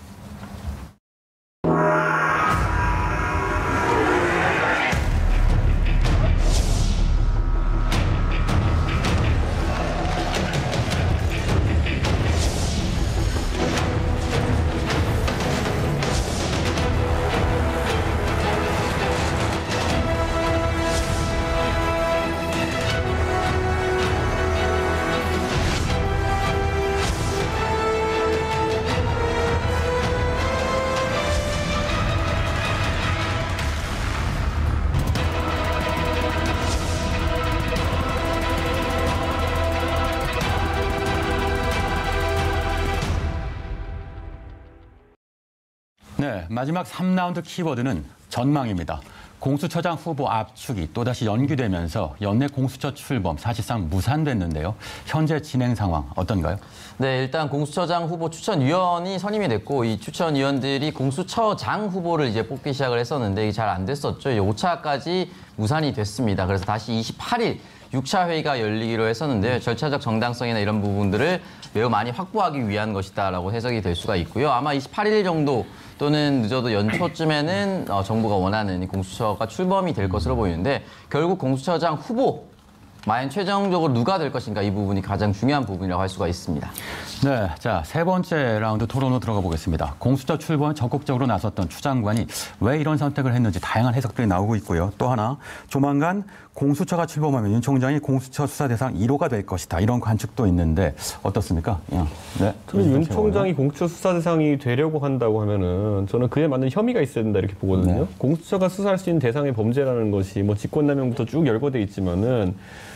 네, 마지막 삼 라운드 키워드는 전망입니다. 공수처장 후보 압축이 또다시 연기되면서 연내 공수처 출범 사실상 무산됐는데요. 현재 진행 상황 어떤가요? 네, 일단 공수처장 후보 추천위원이 선임이 됐고 이 추천위원들이 공수처장 후보를 이제 뽑기 시작을 했었는데 이게 잘 안 됐었죠. 이제 오 차까지 무산이 됐습니다. 그래서 다시 이십팔 일 육 차 회의가 열리기로 했었는데요. 절차적 정당성이나 이런 부분들을 매우 많이 확보하기 위한 것이다라고 해석이 될 수가 있고요. 아마 이십팔 일 정도 또는 늦어도 연초쯤에는 어, 정부가 원하는 이 공수처가 출범이 될 것으로 보이는데 결국 공수처장 후보 과연 최종적으로 누가 될 것인가 이 부분이 가장 중요한 부분이라고 할 수가 있습니다. 네, 자, 세 번째 라운드 토론으로 들어가 보겠습니다. 공수처 출범에 적극적으로 나섰던 추 장관이 왜 이런 선택을 했는지 다양한 해석들이 나오고 있고요. 또 하나, 조만간 공수처가 출범하면 윤 총장이 공수처 수사 대상 일 호가 될 것이다. 이런 관측도 있는데 어떻습니까? 네. 저는 윤 총장이 공수처 수사 대상이 되려고 한다고 하면은 저는 그에 맞는 혐의가 있어야 된다 이렇게 보거든요. 네. 공수처가 수사할 수 있는 대상의 범죄라는 것이 뭐 직권남용부터 쭉 열거돼 있지만은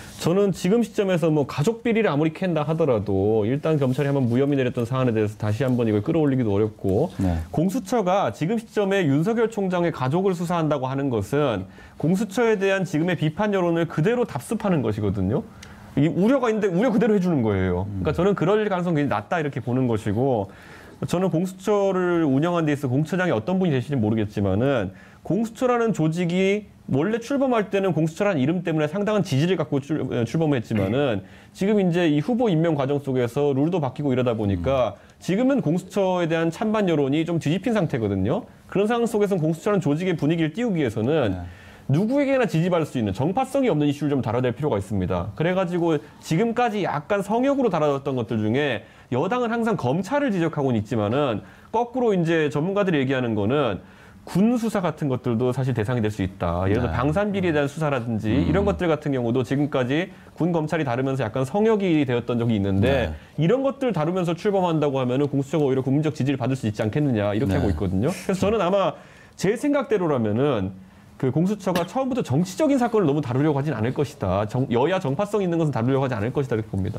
저는 지금 시점에서 뭐 가족 비리를 아무리 캔다 하더라도 일단 검찰이 한번 무혐의 내렸던 사안에 대해서 다시 한번 이걸 끌어올리기도 어렵고 네. 공수처가 지금 시점에 윤석열 총장의 가족을 수사한다고 하는 것은 공수처에 대한 지금의 비판 여론을 그대로 답습하는 것이거든요. 이 우려가 있는데 우려 그대로 해주는 거예요. 그러니까 저는 그럴 가능성이 굉장히 낮다 이렇게 보는 것이고 저는 공수처를 운영하는 데 있어서 공수처장이 어떤 분이 되실지 모르겠지만은 공수처라는 조직이 원래 출범할 때는 공수처라는 이름 때문에 상당한 지지를 갖고 출, 출범을 했지만은 지금 이제 이 후보 임명 과정 속에서 룰도 바뀌고 이러다 보니까 지금은 공수처에 대한 찬반 여론이 좀 뒤집힌 상태거든요. 그런 상황 속에서는 공수처라는 조직의 분위기를 띄우기 위해서는 누구에게나 지지받을 수 있는 정파성이 없는 이슈를 좀 다뤄야 될 필요가 있습니다. 그래가지고 지금까지 약간 성역으로 다뤄졌던 것들 중에 여당은 항상 검찰을 지적하고는 있지만은 거꾸로 이제 전문가들이 얘기하는 거는 군 수사 같은 것들도 사실 대상이 될 수 있다. 예를 들어 네. 방산 비리에 대한 수사라든지 음. 이런 것들 같은 경우도 지금까지 군 검찰이 다루면서 약간 성역이 되었던 적이 있는데 네. 이런 것들 다루면서 출범한다고 하면은 공수처가 오히려 국민적 지지를 받을 수 있지 않겠느냐 이렇게 네. 하고 있거든요. 그래서 저는 아마 제 생각대로라면은 그 공수처가 처음부터 정치적인 사건을 너무 다루려고 하진 않을 것이다. 정, 여야 정파성 있는 것은 다루려고 하지 않을 것이다 이렇게 봅니다.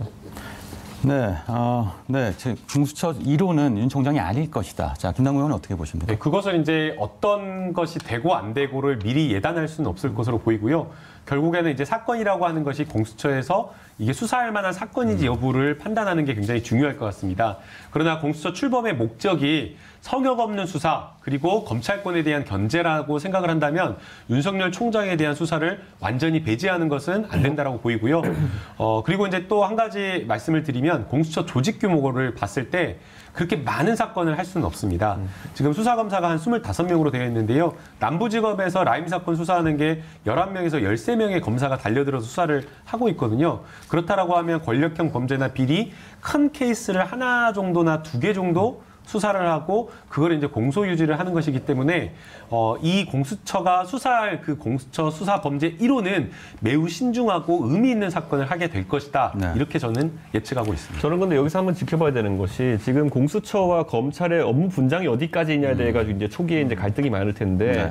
네, 어, 네, 공수처 일 호는 윤 총장이 아닐 것이다. 자, 김남국 의원은 어떻게 보십니까? 네, 그것을 이제 어떤 것이 되고 안 되고를 미리 예단할 수는 없을 것으로 보이고요. 결국에는 이제 사건이라고 하는 것이 공수처에서 이게 수사할 만한 사건인지 여부를 판단하는 게 굉장히 중요할 것 같습니다. 그러나 공수처 출범의 목적이 성역 없는 수사 그리고 검찰권에 대한 견제라고 생각을 한다면 윤석열 총장에 대한 수사를 완전히 배제하는 것은 안 된다라고 보이고요. 어, 그리고 이제 또 한 가지 말씀을 드리면 공수처 조직 규모를 봤을 때 그렇게 많은 사건을 할 수는 없습니다. 지금 수사검사가 한 스물다섯 명으로 되어 있는데요. 남부지검에서 라임 사건 수사하는 게 열한 명에서 열세 명의 검사가 달려들어서 수사를 하고 있거든요. 그렇다라고 하면 권력형 범죄나 비리 큰 케이스를 하나 정도나 두 개 정도 수사를 하고 그걸 이제 공소 유지를 하는 것이기 때문에 어, 이 공수처가 수사할 그 공수처 수사 범죄 일 호는 매우 신중하고 의미 있는 사건을 하게 될 것이다. 네. 이렇게 저는 예측하고 있습니다. 저는 근데 여기서 한번 지켜봐야 되는 것이 지금 공수처와 검찰의 업무 분장이 어디까지냐에 대해 가지고 이제 초기에 이제 갈등이 많을 텐데 네.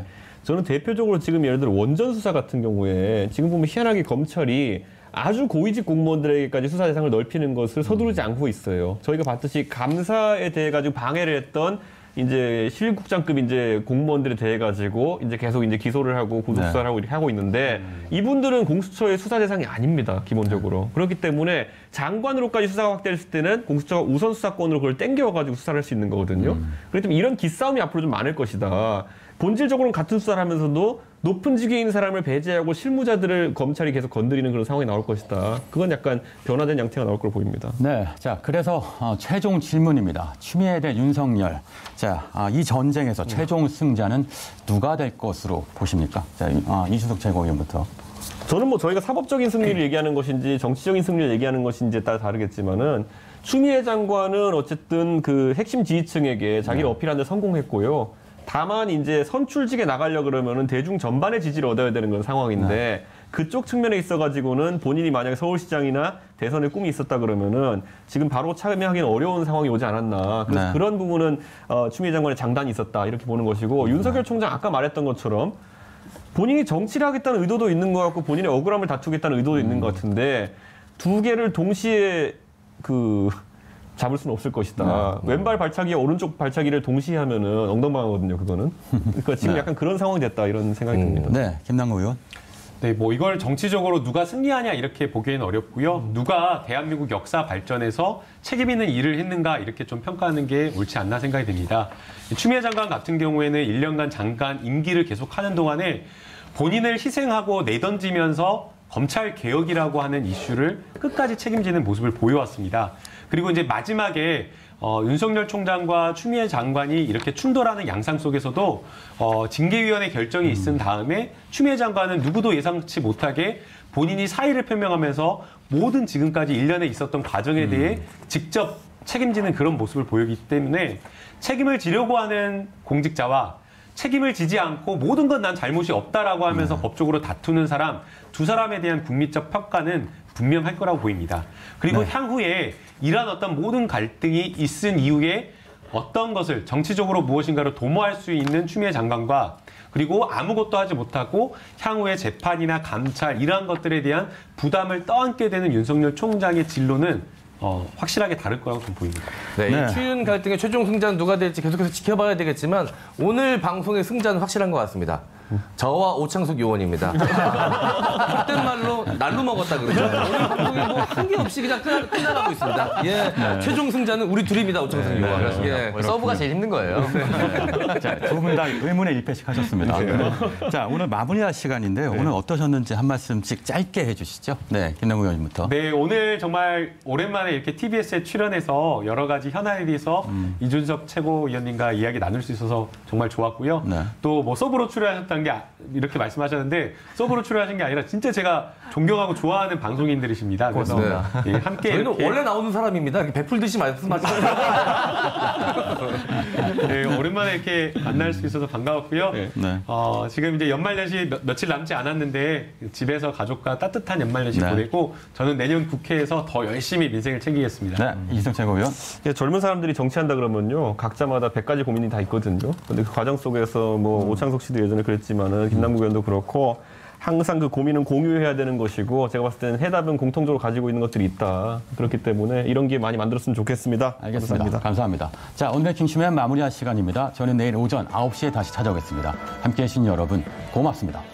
저는 대표적으로 지금 예를 들어 원전 수사 같은 경우에 지금 보면 희한하게 검찰이 아주 고위직 공무원들에게까지 수사 대상을 넓히는 것을 서두르지 않고 있어요. 저희가 봤듯이 감사에 대해 가지고 방해를 했던 이제 실국장급 이제 공무원들에 대해 가지고 이제 계속 이제 기소를 하고 구속 수사를 네. 하고 이렇게 하고 있는데 음. 이분들은 공수처의 수사 대상이 아닙니다. 기본적으로. 그렇기 때문에 장관으로까지 수사가 확대했을 때는 공수처가 우선 수사권으로 그걸 땡겨 가지고 수사를 할 수 있는 거거든요. 음. 그렇기 때문에 이런 기싸움이 앞으로 좀 많을 것이다. 본질적으로는 같은 수사를 하면서도 높은 직위에 있는 사람을 배제하고 실무자들을 검찰이 계속 건드리는 그런 상황이 나올 것이다. 그건 약간 변화된 양태가 나올 걸로 보입니다. 네, 자 그래서 어, 최종 질문입니다. 추미애 대 윤석열. 자, 아, 이 전쟁에서 최종 승자는 누가 될 것으로 보십니까? 자, 아, 이준석 최고위원부터. 저는 뭐 저희가 사법적인 승리를 얘기하는 것인지 정치적인 승리를 얘기하는 것인지에 따라 다르겠지만은 추미애 장관은 어쨌든 그 핵심 지지층에게 자기를 네. 어필하는 데 성공했고요. 다만 이제 선출직에 나가려 그러면은 대중 전반의 지지를 얻어야 되는 그런 상황인데 네. 그쪽 측면에 있어가지고는 본인이 만약에 서울시장이나 대선의 꿈이 있었다 그러면은 지금 바로 참여하기는 어려운 상황이 오지 않았나. 그래서 네. 그런 부분은 어, 추미애 장관의 장단이 있었다 이렇게 보는 것이고 네. 윤석열 총장 아까 말했던 것처럼 본인이 정치를 하겠다는 의도도 있는 것 같고 본인의 억울함을 다투겠다는 의도도 음. 있는 것 같은데 두 개를 동시에 그 잡을 수는 없을 것이다. 네. 왼발 발차기와 오른쪽 발차기를 동시에 하면은 엉덩방아거든요, 그거는. 그러니까 지금 네. 약간 그런 상황이 됐다 이런 생각이 음. 듭니다. 네, 김남국 의원. 네, 뭐 이걸 정치적으로 누가 승리하냐 이렇게 보기에는 어렵고요. 음. 누가 대한민국 역사 발전에서 책임 있는 일을 했는가 이렇게 좀 평가하는 게 옳지 않나 생각이 듭니다. 추미애 장관 같은 경우에는 일 년간 장관 임기를 계속하는 동안에 본인을 희생하고 내던지면서 검찰 개혁이라고 하는 이슈를 끝까지 책임지는 모습을 보여왔습니다. 그리고 이제 마지막에 어, 윤석열 총장과 추미애 장관이 이렇게 충돌하는 양상 속에서도 어, 징계위원회 결정이 있은 다음에 추미애 장관은 누구도 예상치 못하게 본인이 사의를 표명하면서 모든 지금까지 일 년에 있었던 과정에 대해 직접 책임지는 그런 모습을 보이기 때문에 책임을 지려고 하는 공직자와 책임을 지지 않고 모든 건 난 잘못이 없다라고 하면서 네. 법적으로 다투는 사람 두 사람에 대한 국민적 평가는 분명할 거라고 보입니다. 그리고 네. 향후에 이러한 어떤 모든 갈등이 있은 이후에 어떤 것을 정치적으로 무엇인가를 도모할 수 있는 추미애 장관과 그리고 아무것도 하지 못하고 향후에 재판이나 감찰 이러한 것들에 대한 부담을 떠안게 되는 윤석열 총장의 진로는 어, 확실하게 다를 거라고 좀 보입니다. 네, 네. 이 추윤 갈등의 최종 승자는 누가 될지 계속해서 지켜봐야 되겠지만 오늘 방송의 승자는 확실한 것 같습니다. 저와 오창석 요원입니다. 그땐 말로 날로 먹었다 그러죠. 오늘 방송이 뭐 한 게 없이 그냥 끝나, 끝나가고 있습니다. 예, 네. 최종 승자는 우리 둘입니다. 오창석 네, 요원. 네, 예. 서브가 제일 힘든 거예요. 네. 자, 두 분 다 의문의 일 패씩 하셨습니다. 네. 자, 오늘 마무리할 시간인데요. 네. 오늘 어떠셨는지 한 말씀씩 짧게 해주시죠. 네, 김남국 의원님부터. 네, 오늘 정말 오랜만에 이렇게 티비에스에 출연해서 여러 가지 현안에 대해서 음. 이준석 최고위원님과 이야기 나눌 수 있어서 정말 좋았고요. 네. 또 뭐 서브로 출연하셨다는 게 이렇게 말씀하셨는데 서브로 출연하신 게 아니라 진짜 제가 존경하고 좋아하는 방송인들이십니다. 그래서 예, 함께 저희는 이렇게 원래 나오는 사람입니다. 베풀듯이 말씀하시는 네, 오랜만에 이렇게 만날 수 있어서 반가웠고요. 네. 네. 어, 지금 이제 연말연시 며, 며칠 남지 않았는데 집에서 가족과 따뜻한 연말연시 네. 보내고 저는 내년 국회에서 더 열심히 민생을 챙기겠습니다. 네, 이준석 최고위원. 예, 젊은 사람들이 정치한다 그러면요 각자마다 백 가지 고민이 다 있거든요. 근데 그 과정 속에서 뭐 음. 오창석 씨도 예전에 그랬지만은 김남국 의원도 그렇고. 항상 그 고민은 공유해야 되는 것이고 제가 봤을 때는 해답은 공통적으로 가지고 있는 것들이 있다. 그렇기 때문에 이런 기회 많이 만들었으면 좋겠습니다. 알겠습니다. 감사합니다. 감사합니다. 자, 오늘의 킹쇼맨 마무리할 시간입니다. 저는 내일 오전 아홉 시에 다시 찾아오겠습니다. 함께해 주신 여러분 고맙습니다.